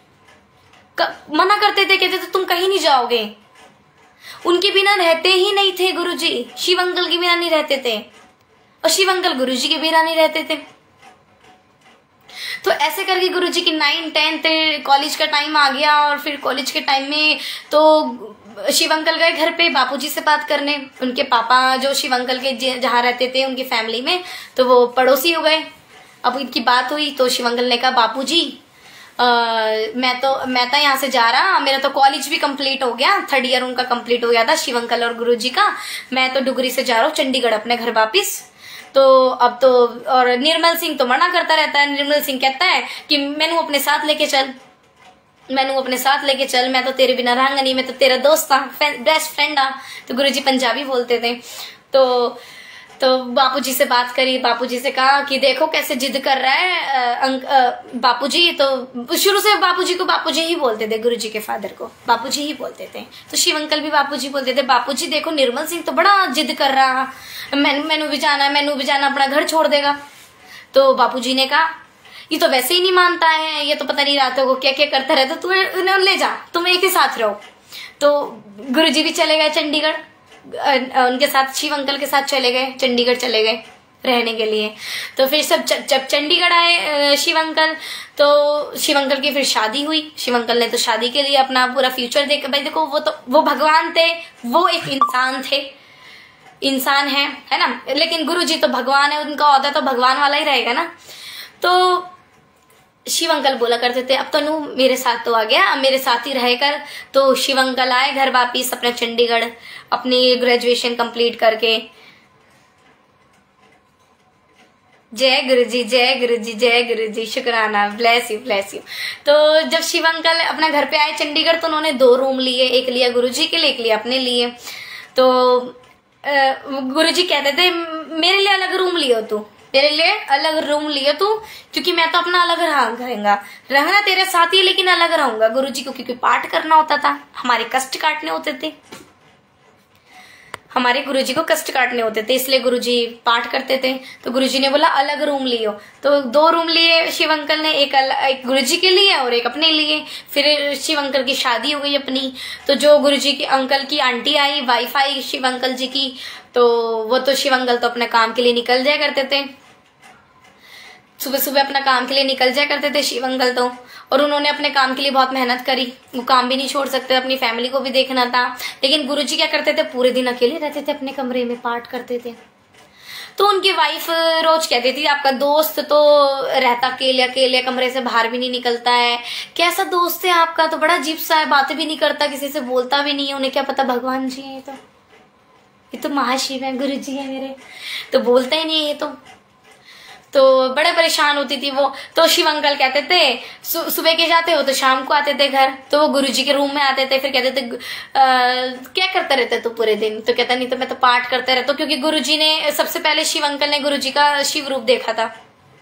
मना करते थे, कहते थे तुम कहीं नहीं जाओगे। उनके बिना रहते ही नहीं थे गुरुजी, शिव अंकल के बिना नहीं रहते थे और शिव अंकल गुरुजी के बिना नहीं रहते थे। तो ऐसे करके गुरुजी की 9th-10th कॉलेज का टाइम आ गया और फिर कॉलेज के टाइम में तो शिव अंकल गए घर पे बापूजी से बात करने। उनके पापा जो शिव अंकल के जहाँ रहते थे उनकी फैमिली में, तो वो पड़ोसी हो गए। अब इनकी बात हुई तो शिव अंकल ने कहा बापूजी मैं तो यहाँ से जा रहा, मेरा तो कॉलेज भी कंप्लीट हो गया, 3rd ईयर उनका कंप्लीट हो गया था शिव अंकल और गुरुजी का। मैं तो डुगरी से जा रहा हूँ चंडीगढ़ अपने घर वापिस। तो अब तो और निर्मल सिंह तो मना करता रहता है। निर्मल सिंह कहता है कि मैनू अपने साथ लेके चल, मैनू अपने साथ लेके चल, मैं तो तेरे बिना रहूंगा नहीं, मैं तो तेरा दोस्त हाँ, बेस्ट फ्रेंड हाँ। तो गुरुजी पंजाबी बोलते थे। तो बापूजी से बात करी, बापूजी से कहा कि देखो कैसे जिद कर रहा है बापूजी। तो शुरू से बापूजी को बापूजी ही बोलते थे, गुरुजी के फादर को बापूजी ही बोलते थे। तो शिव अंकल भी बापूजी बोलते थे, बापूजी देखो निर्मल सिंह तो बड़ा जिद कर रहा, मैनू भी जाना, अपना घर छोड़ देगा। तो बापूजी ने कहा ये तो वैसे ही नहीं मानता है, ये तो पता नहीं रातों को क्या क्या करता रहता, तू इन्हें ले जा, तुम एक ही साथ रहो। तो गुरुजी भी चले गए चंडीगढ़, उनके साथ शिव अंकल के साथ चले गए, चंडीगढ़ चले गए रहने के लिए। तो फिर सब जब चंडीगढ़ आए शिव अंकल, तो शिव अंकल की फिर शादी हुई। शिव अंकल ने तो शादी के लिए अपना पूरा फ्यूचर देख, भाई देखो वो भगवान थे, वो एक इंसान थे, इंसान है ना, लेकिन गुरुजी तो भगवान है, उनका औहदा तो भगवान वाला ही रहेगा ना। तो शिव अंकल बोला करते थे अब तो नू मेरे साथ तो आ गया, अब मेरे साथ ही रह कर। तो शिव अंकल आए घर वापिस अपने चंडीगढ़, अपनी ग्रेजुएशन कंप्लीट करके। जय गुरुजी, जय गुरुजी, जय गुरुजी, शुक्राना, ब्लेस यू, ब्लेस यू। तो जब शिव अंकल अपना घर पे आए चंडीगढ़, तो उन्होंने 2 रूम लिए, एक लिया गुरुजी के लिए, एक लिया अपने लिए। तो गुरुजी कहते थे मेरे लिए अलग रूम लियो तू, तेरे लिए अलग रूम लियो तू, क्योंकि मैं तो अपना अलग रहना तेरे साथ ही, लेकिन अलग रहूंगा गुरुजी को, क्योंकि पाठ करना होता था, हमारे कष्ट काटने होते थे, हमारे गुरुजी को कष्ट काटने होते थे, इसलिए गुरुजी पाठ करते थे। तो गुरुजी ने बोला अलग रूम लियो। तो 2 रूम लिए शिव अंकल ने, एक गुरुजी के लिए और एक अपने लिए। फिर शिव अंकल की शादी हो गई अपनी। तो जो गुरुजी के अंकल की आंटी आई, वाइफ आई शिव अंकल जी की, तो वो तो शिव अंकल तो अपने काम के लिए निकल जाया करते थे, सुबह सुबह अपना काम के लिए निकल जाया करते थे शिव अंकल तो। और उन्होंने अपने काम के लिए बहुत मेहनत करी, वो काम भी नहीं छोड़ सकते, अपनी फैमिली को भी देखना था। लेकिन गुरुजी क्या करते थे, पूरे दिन अकेले रहते थे अपने कमरे में, पाठ करते थे। तो उनकी वाइफ रोज कहती थी आपका दोस्त तो रहता अकेले अकेले, कमरे से बाहर भी नहीं निकलता है, कैसा दोस्त है आपका, तो बड़ा अजीब सा है, बातें भी नहीं करता, किसी से बोलता भी नहीं है, उन्हें क्या पता भगवान जी है। तो ये तो महाशिव है, गुरु जी है मेरे, तो बोलते ही नहीं ये तो बड़े परेशान होती थी वो। तो शिव अंकल कहते थे सुबह के जाते हो तो शाम को आते थे घर, तो वो गुरुजी के रूम में आते थे, फिर कहते थे क्या करते रहते तू पूरे दिन? तो कहता नहीं तो मैं तो पाठ करते रहता हूँ, क्योंकि गुरुजी ने सबसे पहले शिव अंकल ने गुरुजी का शिव रूप देखा था।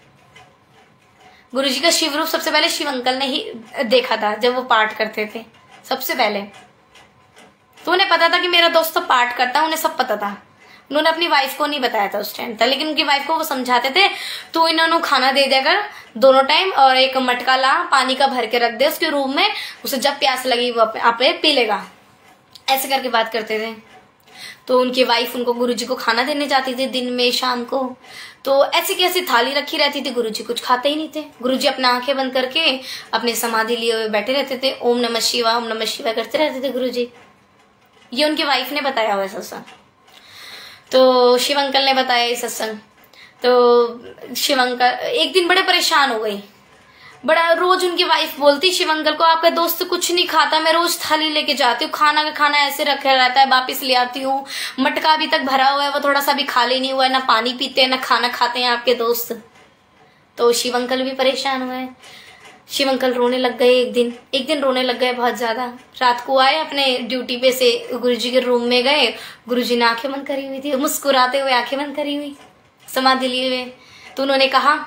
गुरुजी का शिव रूप सबसे पहले शिव अंकल ने ही देखा था जब वो पाठ करते थे सबसे पहले। तो उन्हें पता था कि मेरा दोस्त तो पाठ करता है, उन्हें सब पता था। उन्होंने अपनी वाइफ को नहीं बताया था उस टाइम तक, लेकिन उनकी वाइफ को वो समझाते थे तो इन्होंने खाना दे दिया कर दोनों टाइम, और एक मटका ला पानी का भर के रख दे उसके रूम में, उसे जब प्यास लगी वो आपे पी लेगा, ऐसे करके बात करते थे। तो उनकी वाइफ उनको गुरुजी को खाना देने जाती थी दिन में शाम को, तो ऐसी की ऐसी थाली रखी रहती थी, गुरुजी कुछ खाते ही नहीं थे। गुरुजी अपना आंखें बंद करके अपनी समाधि लिए हुए बैठे रहते थे, ओम नमः शिवाय करते रहते थे गुरुजी। ये उनकी वाइफ ने बताया हुआ सत्संग, तो शिव अंकल ने बताया ये सत्संग। तो शिव अंकल एक दिन बड़े परेशान हो गई, बड़ा रोज उनकी वाइफ बोलती शिव अंकल को, आपका दोस्त कुछ नहीं खाता, मैं रोज थाली लेके जाती हूँ, खाना का खाना ऐसे रखा रहता है, वापिस ले आती हूँ, मटका अभी तक भरा हुआ है वो थोड़ा सा भी खाली नहीं हुआ है, ना पानी पीते हैं ना खाना खाते हैं आपके दोस्त। तो शिव अंकल भी परेशान हुए, शिव अंकल रोने लग गए। एक दिन रोने लग गए बहुत ज्यादा। रात को आए अपने ड्यूटी पे से, गुरुजी के रूम में गए, गुरुजी ने आंखें बंद करी हुई थी, मुस्कुराते हुए आंखें बंद करी हुई समाधि लिए हुए। तो उन्होंने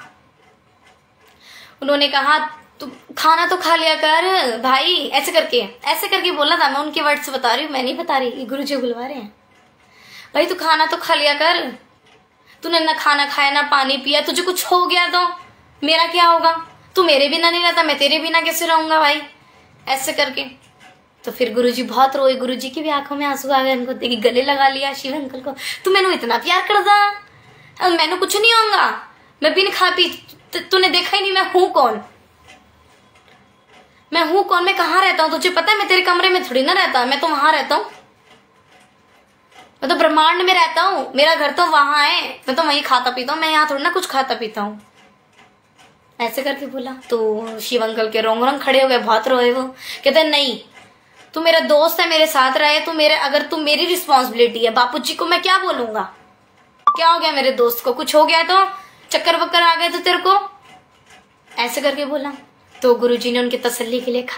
कहा तू खाना तो खा लिया कर भाई, ऐसे करके बोला था। मैं उनके वर्ड से बता रही हूँ, मैं नहीं बता रही, गुरुजी बुलवा रहे हैं। भाई तू खाना तो खा लिया कर, तूने ना खाना खाया ना पानी पिया, तुझे कुछ हो गया तो मेरा क्या होगा? तू मेरे बिना नहीं रहता, मैं तेरे बिना कैसे रहूंगा भाई, ऐसे करके। तो फिर गुरुजी बहुत रोए, गुरुजी की भी आंखों में आंसू आ गए, उनको देखी गले लगा लिया शिव अंकल को। तू मैनू इतना प्यार करदा, मैनू कुछ नहीं होगा, मैं बिन खा पी, तूने देखा ही नहीं मैं हूं कौन, मैं कहाँ रहता हूँ तुझे पता है? मैं तेरे कमरे में थोड़ी ना रहता, मैं तो वहां रहता हूँ, मैं तो ब्रह्मांड में रहता हूँ, मेरा घर तो वहां है, मैं तो वहीं खाता पीता हूँ, मैं यहाँ थोड़ी ना कुछ खाता पीता हूँ, ऐसे करके बोला। तो शिव अंकल के रोंग खड़े हो गए, बहुत रोए वो। कहते नहीं तू मेरा दोस्त है, मेरे साथ रहे, अगर तू मेरी रिस्पॉन्सिबिलिटी है, बापूजी को मैं क्या बोलूंगा? क्या हो गया मेरे दोस्त को, कुछ हो गया तो, चक्कर वक्कर आ गए तो तेरे को, ऐसे करके बोला। तो गुरुजी ने उनकी तसल्ली के लिए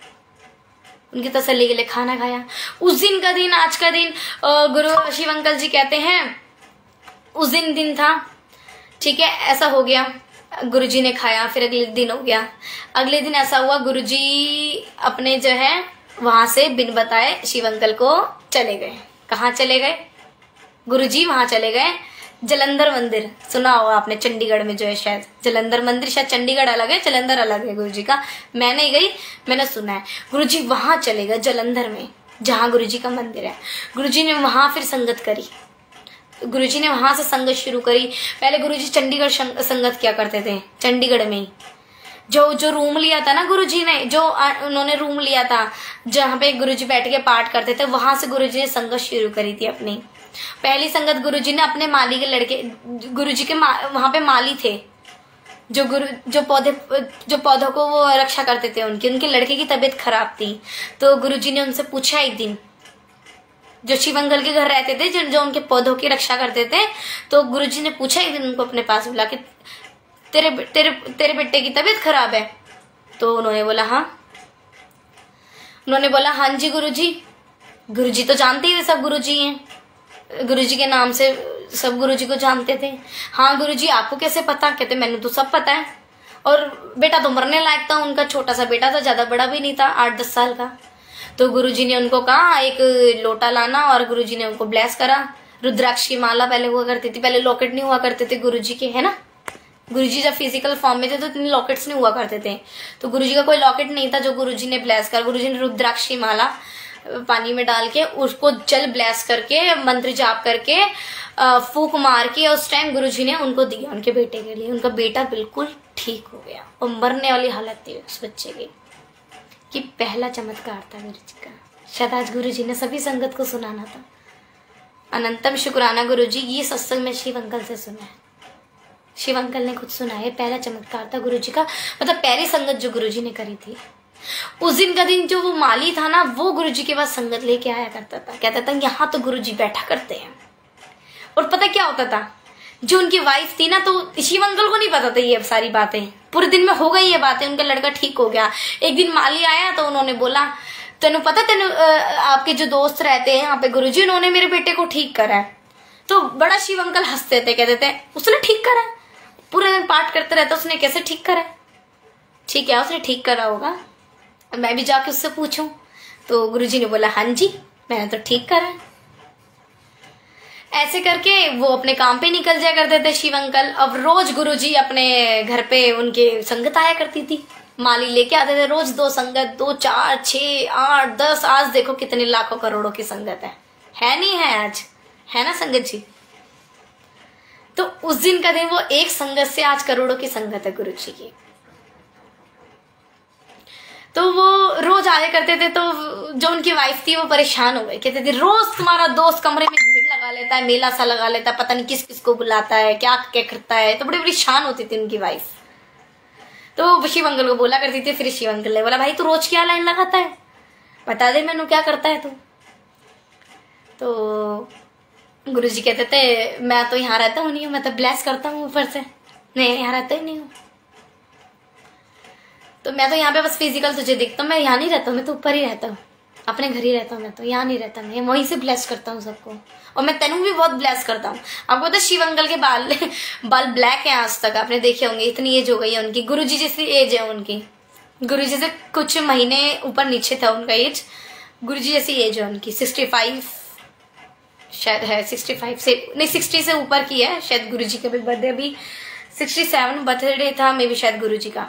खाना खाया। उस दिन का दिन, आज का दिन, गुरु शिव अंकल जी कहते हैं उस दिन था, ठीक है, ऐसा हो गया। गुरुजी ने खाया, फिर अगले दिन हो गया। अगले दिन ऐसा हुआ, गुरुजी अपने जो है वहां से बिन बताए शिव अंकल को चले गए। कहाँ चले गए? गुरुजी वहां चले गए जलंधर मंदिर, सुना होगा आपने, चंडीगढ़ में जो है शायद जलंधर मंदिर, शायद चंडीगढ़ अलग है, जलंधर अलग है गुरुजी का। मैं नहीं गई, मैंने सुना है। गुरुजी वहां चले गए जलंधर में, जहाँ गुरुजी का मंदिर है। गुरुजी ने वहां फिर संगत करी, गुरुजी ने वहां से संगत शुरू करी। पहले गुरुजी चंडीगढ़ संगत क्या करते थे, चंडीगढ़ में ही जो रूम लिया था ना गुरुजी ने, जो उन्होंने रूम लिया था जहाँ पे गुरुजी बैठ के पाठ करते थे, वहां से गुरुजी ने संगत शुरू करी थी अपनी। पहली संगत गुरुजी ने अपने माली के लड़के, गुरुजी के वहां पे माली थे जो पौधों को वो रक्षा करते थे, उनके लड़के की तबीयत खराब थी। तो गुरुजी ने उनसे पूछा एक दिन, जो शिव अंकल के घर रहते थे, जो उनके पौधों की रक्षा करते थे, तो गुरुजी ने पूछा एक दिन उनको अपने पास बुला के, तेरे बेटे की तबीयत खराब है? तो उन्होंने बोला हाँ जी गुरुजी। गुरुजी तो जानते ही थे, सब गुरुजी हैं, गुरुजी के नाम से सब गुरुजी को जानते थे। हाँ गुरुजी, आपको कैसे पता? कहते मैंने तो सब पता है। और बेटा तो मरने लायक था उनका, छोटा सा बेटा था, ज्यादा बड़ा भी नहीं था, 8-10 साल का। तो गुरुजी ने उनको कहा एक लोटा लाना, और गुरुजी ने उनको ब्लेस करा। रुद्राक्ष की माला पहले हुआ करती थी, पहले लॉकेट नहीं हुआ करते थे गुरुजी के, है ना। गुरुजी जब फिजिकल फॉर्म में थे तो इतने लॉकेट्स नहीं हुआ करते थे, तो गुरुजी का कोई लॉकेट नहीं था जो गुरुजी ने ब्लेस कर। गुरुजी ने रुद्राक्ष की माला पानी में डाल के उसको जल ब्लेस करके, मंत्र जाप करके, फूक मार के उस टाइम गुरुजी ने उनको दिया उनके बेटे के लिए। उनका बेटा बिल्कुल ठीक हो गया और मरने वाली हालत थी उस बच्चे की। कि पहला चमत्कार था गुरुजी का। शायद आज गुरुजी ने सभी संगत को सुनाना था। अनंतम शुक्राना गुरुजी, ये सत्संग में शिव अंकल से सुना है, शिव अंकल ने खुद सुना है। पहला चमत्कार था गुरुजी का, मतलब पहली संगत जो गुरुजी ने करी थी। उस दिन का दिन जो वो माली था ना, वो गुरुजी के पास संगत लेके आया करता था। कहता था यहाँ तो गुरुजी बैठा करते हैं। और पता क्या होता था, जो उनकी वाइफ थी ना, तो शिव अंकल को नहीं पता था ये सारी बातें, पूरे दिन में हो गई ये बातें, उनका लड़का ठीक हो गया। एक दिन माली आया तो उन्होंने बोला, तेनू पता, तेनू आपके जो दोस्त रहते हैं यहाँ पे गुरुजी, उन्होंने मेरे बेटे को ठीक करा है। तो बड़ा शिव अंकल हंसते थे, कहते थे उसने ठीक करा, पूरे दिन पाठ करते रहता, उसने कैसे ठीक करा? ठीक है, उसने ठीक करा होगा, मैं भी जाके उससे पूछूं। तो गुरुजी ने बोला, हाँ जी मैंने तो ठीक करा है। ऐसे करके वो अपने काम पे निकल जाया करते थे शिव अंकल। अब रोज गुरुजी अपने घर पे उनके संगत आया करती थी, माली लेके आते थे रोज 2 संगत, 2, 4, 6, 8, 10, आज देखो कितने लाखों करोड़ों की संगत है नहीं है आज, है ना संगत जी? तो उस दिन का दिन वो एक संगत से आज करोड़ों की संगत है गुरुजी की। तो वो रोज आया करते थे, तो जो उनकी वाइफ थी वो परेशान हो गई, कहते थे रोज तुम्हारा दोस्त कमरे में भीड़ लगा लेता है, मेला सा लगा लेता है, पता नहीं किस किस को बुलाता है, क्या क्या करता है। तो बड़ी परेशान होती थी उनकी वाइफ। तो शिव अंकल को बोला करती थी। फिर शिव अंकल ने बोला, भाई तू रोज क्या लाइन लगाता है, बता दे मैंने क्या करता है तू। तो गुरुजी कहते थे, मैं तो यहाँ रहता हूँ नहीं हूँ, मैं तो ब्लेस करता हूँ ऊपर से, मैं यहाँ रहता ही नहीं हूँ। तो मैं तो यहाँ पे बस फिजिकल तुझे दिखता हूँ, मैं यहाँ नहीं रहता हूँ, मैं तो ऊपर ही रहता हूँ, अपने घर ही रहता हूँ, मैं तो यहाँ नहीं रहता, मैं वहीं से ब्लेस करता हूँ सबको। और मैं तेनू भी बहुत ब्लेस करता हूँ। आपको पता है शिव अंकल के बाल ब्लैक है आज तक, आपने देखे होंगे, इतनी एज हो गई है उनकी, गुरुजी जैसी एज है उनकी, गुरुजी से कुछ महीने ऊपर नीचे था उनका एज, गुरुजी जैसी एज है उनकी। 65 शायद है, 65 से नहीं 60 से ऊपर की है शायद। गुरुजी का भी बर्थडे अभी 67 बर्थडे था मे भी शायद गुरुजी का।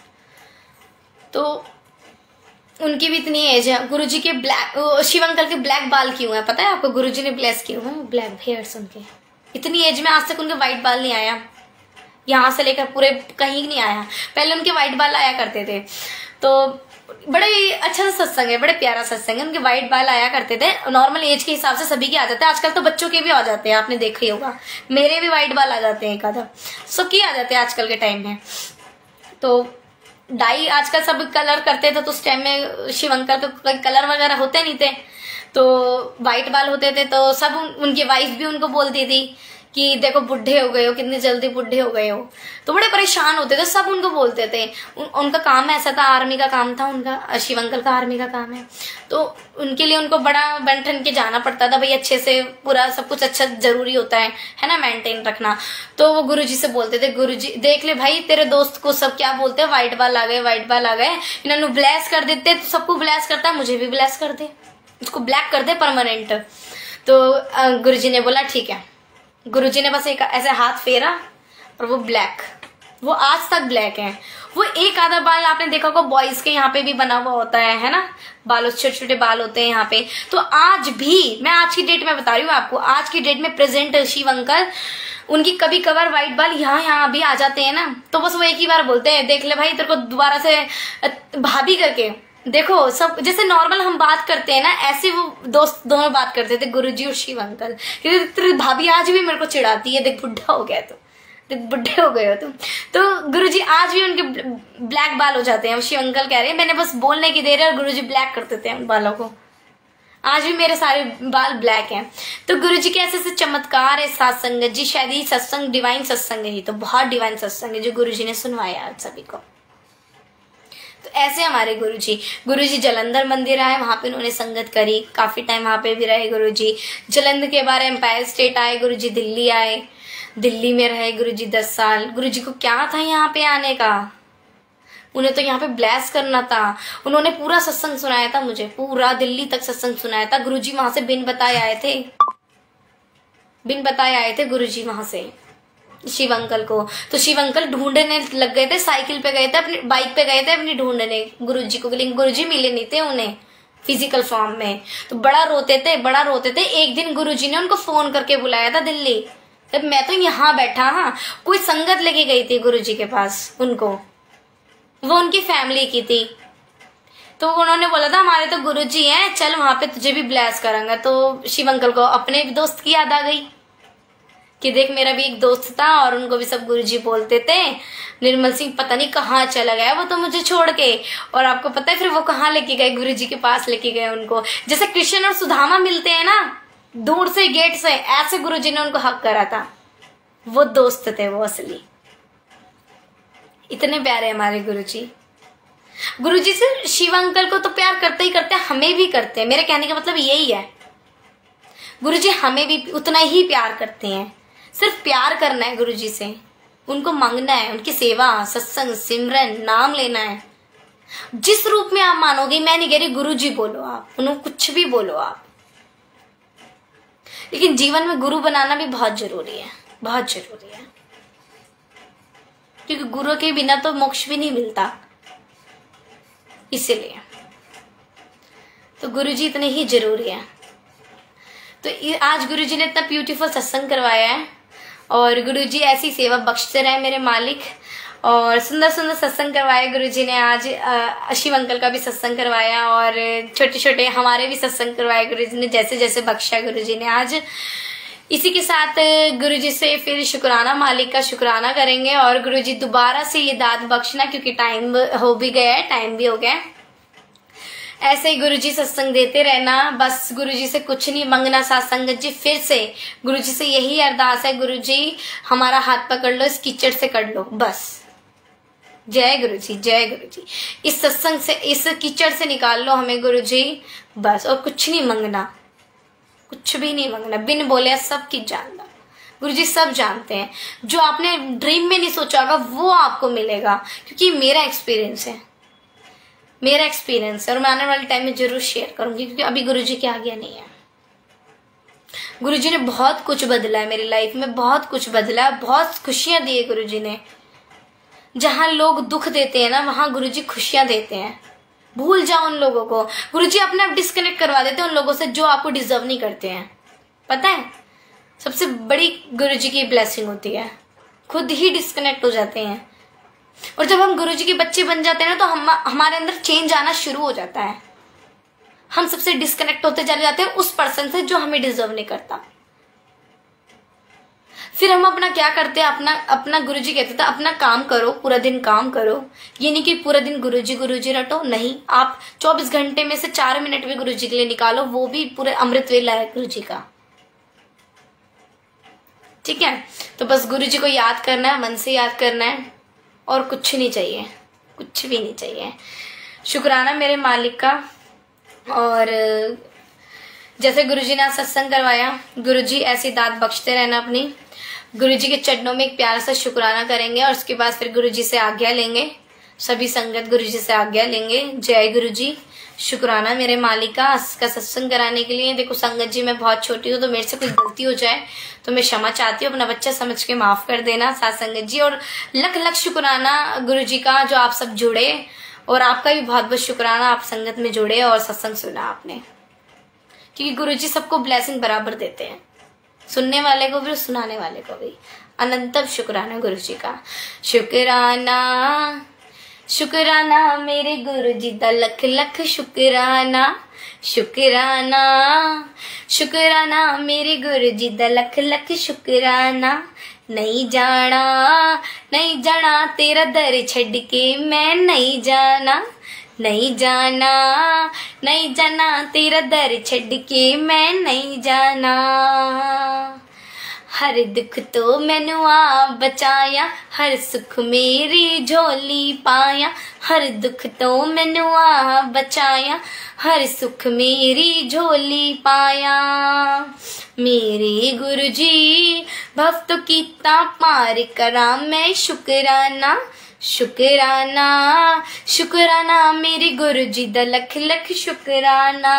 तो उनकी भी इतनी एज है। गुरुजी के शिव अंकल के ब्लैक बाल क्यों है पता है आपको? गुरुजी ने ब्लेस किए हुए ब्लैक हेयर्स उनके। इतनी एज में आज तक उनके व्हाइट बाल नहीं आया, यहाँ से लेकर पूरे कहीं नहीं आया। पहले उनके व्हाइट बाल आया करते थे, तो बड़े अच्छा सा सत्संग है, बड़े प्यारा सत्संग है। उनके व्हाइट बाल आया करते थे, नॉर्मल एज के हिसाब से सभी के आ जाते हैं। आजकल तो बच्चों के भी आ जाते हैं, आपने देखा ही होगा, मेरे भी व्हाइट बाल आ जाते हैं, एक आधा सबके आ जाते हैं आजकल के टाइम में। तो डाई आजकल सब कलर करते थे, तो उस टाइम में शिव अंकल तो कोई कलर वगैरह होते नहीं थे, तो व्हाइट बाल होते थे। तो सब उनकी वाइफ भी उनको बोलती थी कि देखो बुढ़े हो गए हो, कितनी जल्दी बुढ़े हो गए हो। तो बड़े परेशान होते थे, सब उनको बोलते थे। उनका काम ऐसा था, आर्मी का काम था उनका, शिव अंकल का आर्मी का काम है, तो उनके लिए उनको बड़ा बन ठन के जाना पड़ता था भाई, अच्छे से पूरा सब कुछ अच्छा जरूरी होता है ना, मेंटेन रखना। तो वो गुरुजी से बोलते थे, गुरुजी देख ले भाई तेरे दोस्त को सब क्या बोलते हैं, व्हाइट बाल आ गए, व्हाइट बाल आ गए, इन्होंने ब्लेस कर देते, तो सबको ब्लेस करता है, मुझे भी ब्लेस कर दे, उसको ब्लैक कर दे परमानेंट। तो गुरुजी ने बोला ठीक है। गुरुजी ने बस एक ऐसे हाथ फेरा और वो ब्लैक, वो आज तक ब्लैक है। वो एक आधा बाल आपने देखा होगा बॉयज के यहाँ पे भी बना हुआ होता है ना, बाल छोटे छोटे बाल होते हैं यहाँ पे। तो आज भी मैं आज की डेट में बता रही हूँ आपको, आज की डेट में प्रेजेंट शिव अंकल, उनकी कभी कभार व्हाइट बाल यहाँ भी आ जाते हैं ना, तो बस वो एक ही बार बोलते हैं, देख ले भाई तेरे को दोबारा से भाभी करके देखो। सब जैसे नॉर्मल हम बात करते हैं ना, ऐसे वो दोस्त दोनों बात करते थे, गुरुजी और शिव अंकल। तेरी भाभी आज भी मेरे को चिढ़ाती है, देख बुढ़ा हो गया तो, देख बुढ़े हो गए हो तुम। तो गुरुजी आज भी उनके ब्लैक बाल हो जाते हैं। शिव अंकल कह रहे हैं मैंने बस बोलने की देर है, और गुरुजी ब्लैक कर देते हैं उन बालों को। आज भी मेरे सारे बाल ब्लैक हैं। तो गुरुजी के ऐसे ऐसे चमत्कार है सत्संग जी, शायद ये सत्संग डिवाइन सत्संग है, तो बहुत डिवाइन सत्संग है जो गुरुजी ने सुनवाया आज सभी को। तो ऐसे हमारे गुरुजी जलंधर मंदिर आए, वहां पे उन्होंने संगत करी, काफी टाइम वहां पे भी रहे गुरुजी। जलंधर के बाद एम्पायर स्टेट आए गुरुजी, दिल्ली आए, दिल्ली में रहे गुरुजी 10 साल। गुरुजी को क्या था यहाँ पे आने का, उन्हें तो यहाँ पे ब्लेस करना था। उन्होंने पूरा सत्संग सुनाया था मुझे, पूरा दिल्ली तक सत्संग सुनाया था। गुरुजी वहां से बिन बताए आए थे गुरुजी वहां से शिव अंकल को। तो शिव अंकल ढूंढने लग गए थे, साइकिल पे गए थे, अपनी बाइक पे गए थे अपनी ढूंढने गुरुजी को, लेकिन गुरुजी मिले नहीं थे उन्हें फिजिकल फॉर्म में। तो बड़ा रोते थे। एक दिन गुरुजी ने उनको फोन करके बुलाया था दिल्ली, तब मैं तो यहाँ बैठा, हाँ कोई संगत लेके गई थी गुरुजी के पास उनको, वो उनकी फैमिली की थी। तो उन्होंने बोला था हमारे तो गुरुजी हैं, चल वहां पे तुझे भी ब्लेस करेंगे। तो शिव अंकल को अपने दोस्त की याद आ गई, कि देख मेरा भी एक दोस्त था और उनको भी सब गुरुजी बोलते थे, निर्मल सिंह पता नहीं कहाँ चला गया वो तो मुझे छोड़ के। और आपको पता है फिर वो कहाँ लेके गए, गुरुजी के पास लेके गए उनको। जैसे कृष्ण और सुदामा मिलते हैं ना दूर से गेट से, ऐसे गुरुजी ने उनको हक करा था। वो दोस्त थे वो असली। इतने प्यारे हमारे गुरुजी। गुरुजी से शिव अंकल को तो प्यार करते ही करते हैं, हमें भी करते हैं। मेरे कहने का मतलब यही है, गुरुजी हमें भी उतना ही प्यार करते हैं। सिर्फ प्यार करना है गुरुजी से, उनको मांगना है, उनकी सेवा, सत्संग, सिमरन, नाम लेना है। जिस रूप में आप मानोगे, मैं नहीं कह रही गुरुजी बोलो आप, उन्हें कुछ भी बोलो आप, लेकिन जीवन में गुरु बनाना भी बहुत जरूरी है, बहुत जरूरी है। क्योंकि गुरु के बिना तो मोक्ष भी नहीं मिलता, इसीलिए तो गुरुजी इतने ही जरूरी है। तो आज गुरुजी ने इतना ब्यूटीफुल सत्संग करवाया है और गुरुजी ऐसी सेवा बख्शते रहे मेरे मालिक। और सुंदर सुंदर सत्संग करवाए गुरुजी ने। आज शिव अंकल का भी सत्संग करवाया और छोटे छोटे हमारे भी सत्संग करवाए गुरुजी ने, जैसे जैसे बख्शा गुरुजी ने आज। इसी के साथ गुरुजी से फिर शुक्राना, मालिक का शुक्राना करेंगे। और गुरुजी दोबारा से ये दाद बख्शना, क्योंकि टाइम हो भी गया है, टाइम भी हो गया है। ऐसे ही गुरुजी सत्संग देते रहना, बस गुरुजी से कुछ नहीं मांगना। साथ संगत जी फिर से गुरुजी से यही अरदास है, गुरुजी हमारा हाथ पकड़ लो, इस कीचड़ से कट लो बस। जय गुरुजी, जय गुरुजी। इस सत्संग से, इस कीचड़ से निकाल लो हमें गुरुजी बस। और कुछ नहीं मांगना, कुछ भी नहीं मांगना, बिन बोले सब की जानना। गुरुजी सब जानते हैं, जो आपने ड्रीम में नहीं सोचा होगा वो आपको मिलेगा। क्योंकि मेरा एक्सपीरियंस है, मेरा एक्सपीरियंस है और मैं आने वाले टाइम में जरूर शेयर करूंगी, क्योंकि अभी गुरुजी के आगे नहीं है। गुरुजी ने बहुत कुछ बदला है मेरी लाइफ में, बहुत कुछ बदला है, बहुत खुशियां दी है गुरुजी ने। जहां लोग दुख देते हैं ना, वहां गुरुजी खुशियां देते हैं। भूल जाओ उन लोगों को, गुरुजी अपने आप डिस्कनेक्ट करवा देते हैं उन लोगों से जो आपको डिजर्व नहीं करते हैं। पता है, सबसे बड़ी गुरुजी की ब्लेसिंग होती है, खुद ही डिस्कनेक्ट हो जाते हैं। और जब हम गुरुजी के बच्चे बन जाते हैं ना, तो हमारे अंदर चेंज आना शुरू हो जाता है। हम सबसे डिस्कनेक्ट होते चले जाते हैं उस पर्सन से जो हमें डिजर्व नहीं करता। फिर हम अपना क्या करते हैं, अपना गुरुजी कहते थे अपना काम करो, पूरा दिन काम करो। ये नहीं कि पूरा दिन गुरुजी गुरुजी रटो, नहीं। आप 24 घंटे में से 4 मिनट भी गुरुजी के लिए निकालो, वो भी पूरे अमृत वेला है गुरुजी का। ठीक है, तो बस गुरुजी को याद करना है, मन से याद करना है और कुछ नहीं चाहिए, कुछ भी नहीं चाहिए। शुक्राना मेरे मालिक का। और जैसे गुरुजी ने आज सत्संग करवाया, गुरुजी ऐसी दात बख्शते रहना अपनी। गुरुजी के चरणों में एक प्यारा सा शुक्राना करेंगे और उसके बाद फिर गुरुजी से आज्ञा लेंगे। सभी संगत गुरुजी से आज्ञा लेंगे। जय गुरुजी। शुक्राना मेरे मालिक का सत्संग कराने के लिए। देखो संगत जी, मैं बहुत छोटी हूँ, तो मेरे से कोई गलती हो जाए तो मैं क्षमा चाहती हूँ, अपना बच्चा समझ के माफ कर देना साथ संगत जी। और लख लख शुक्राना गुरुजी का जो आप सब जुड़े, और आपका भी बहुत बहुत शुक्राना, आप संगत में जुड़े और सत्संग सुना आपने। क्योंकि गुरुजी सबको ब्लेसिंग बराबर देते हैं, सुनने वाले को भी और सुनाने वाले को भी। अनंतम शुक्राना गुरुजी का। शुक्राना शुक्राना मेरे गुरुजी दा लख लख शुक्राना। शुक्राना शुक्राना मेरे गुरुजी दा लख लख शुक्राना। नहीं जाना तेरा दर छड़ के मैं नहीं जाना। नहीं जाना तेरा दर छड़ के मैं नहीं जाना। हर दुख तो मैनू आ बचाया, हर सुख मेरी झोली पाया। हर दुख तो मैनू आ बचाया, हर सुख मेरी झोली पाया। मेरे गुरुजी भव कीता पार करा मैं शुक्राना। शुक्राना शुक्राना मेरे गुरुजी दा लख लख शुक्राना।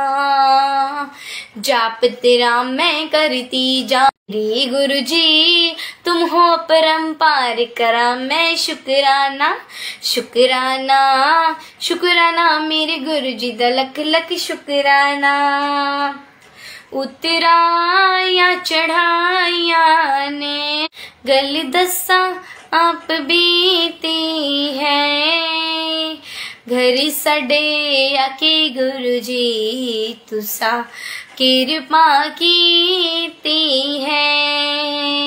जाप तेरा मैं करती जा मेरे गुरुजी, तुम हो परम्पार करा मैं शुक्राना। शुक्राना शुक्राना मेरे गुरुजी दा लख लख शुक्राना। उतराया चढ़ाया ने गल दसा आप बीती है। घर सडे आके गुरुजी तुसा कृपा कीती है।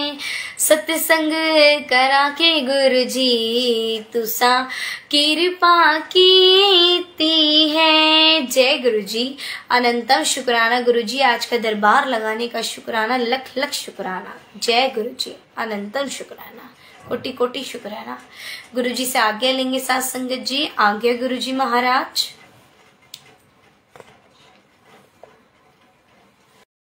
सत्संग करा के गुरु जी तुसा कृपा कीती है। जय गुरु जी, अनंतम शुक्राना गुरु जी, आज का दरबार लगाने का शुक्राना, लख लख शुक्राना। जय गुरु जी, अनंतम शुक्राना, कोटि कोटि शुक्राना। गुरु जी से आज्ञा लेंगे साथ संगत जी। आज्ञा गुरु जी महाराज।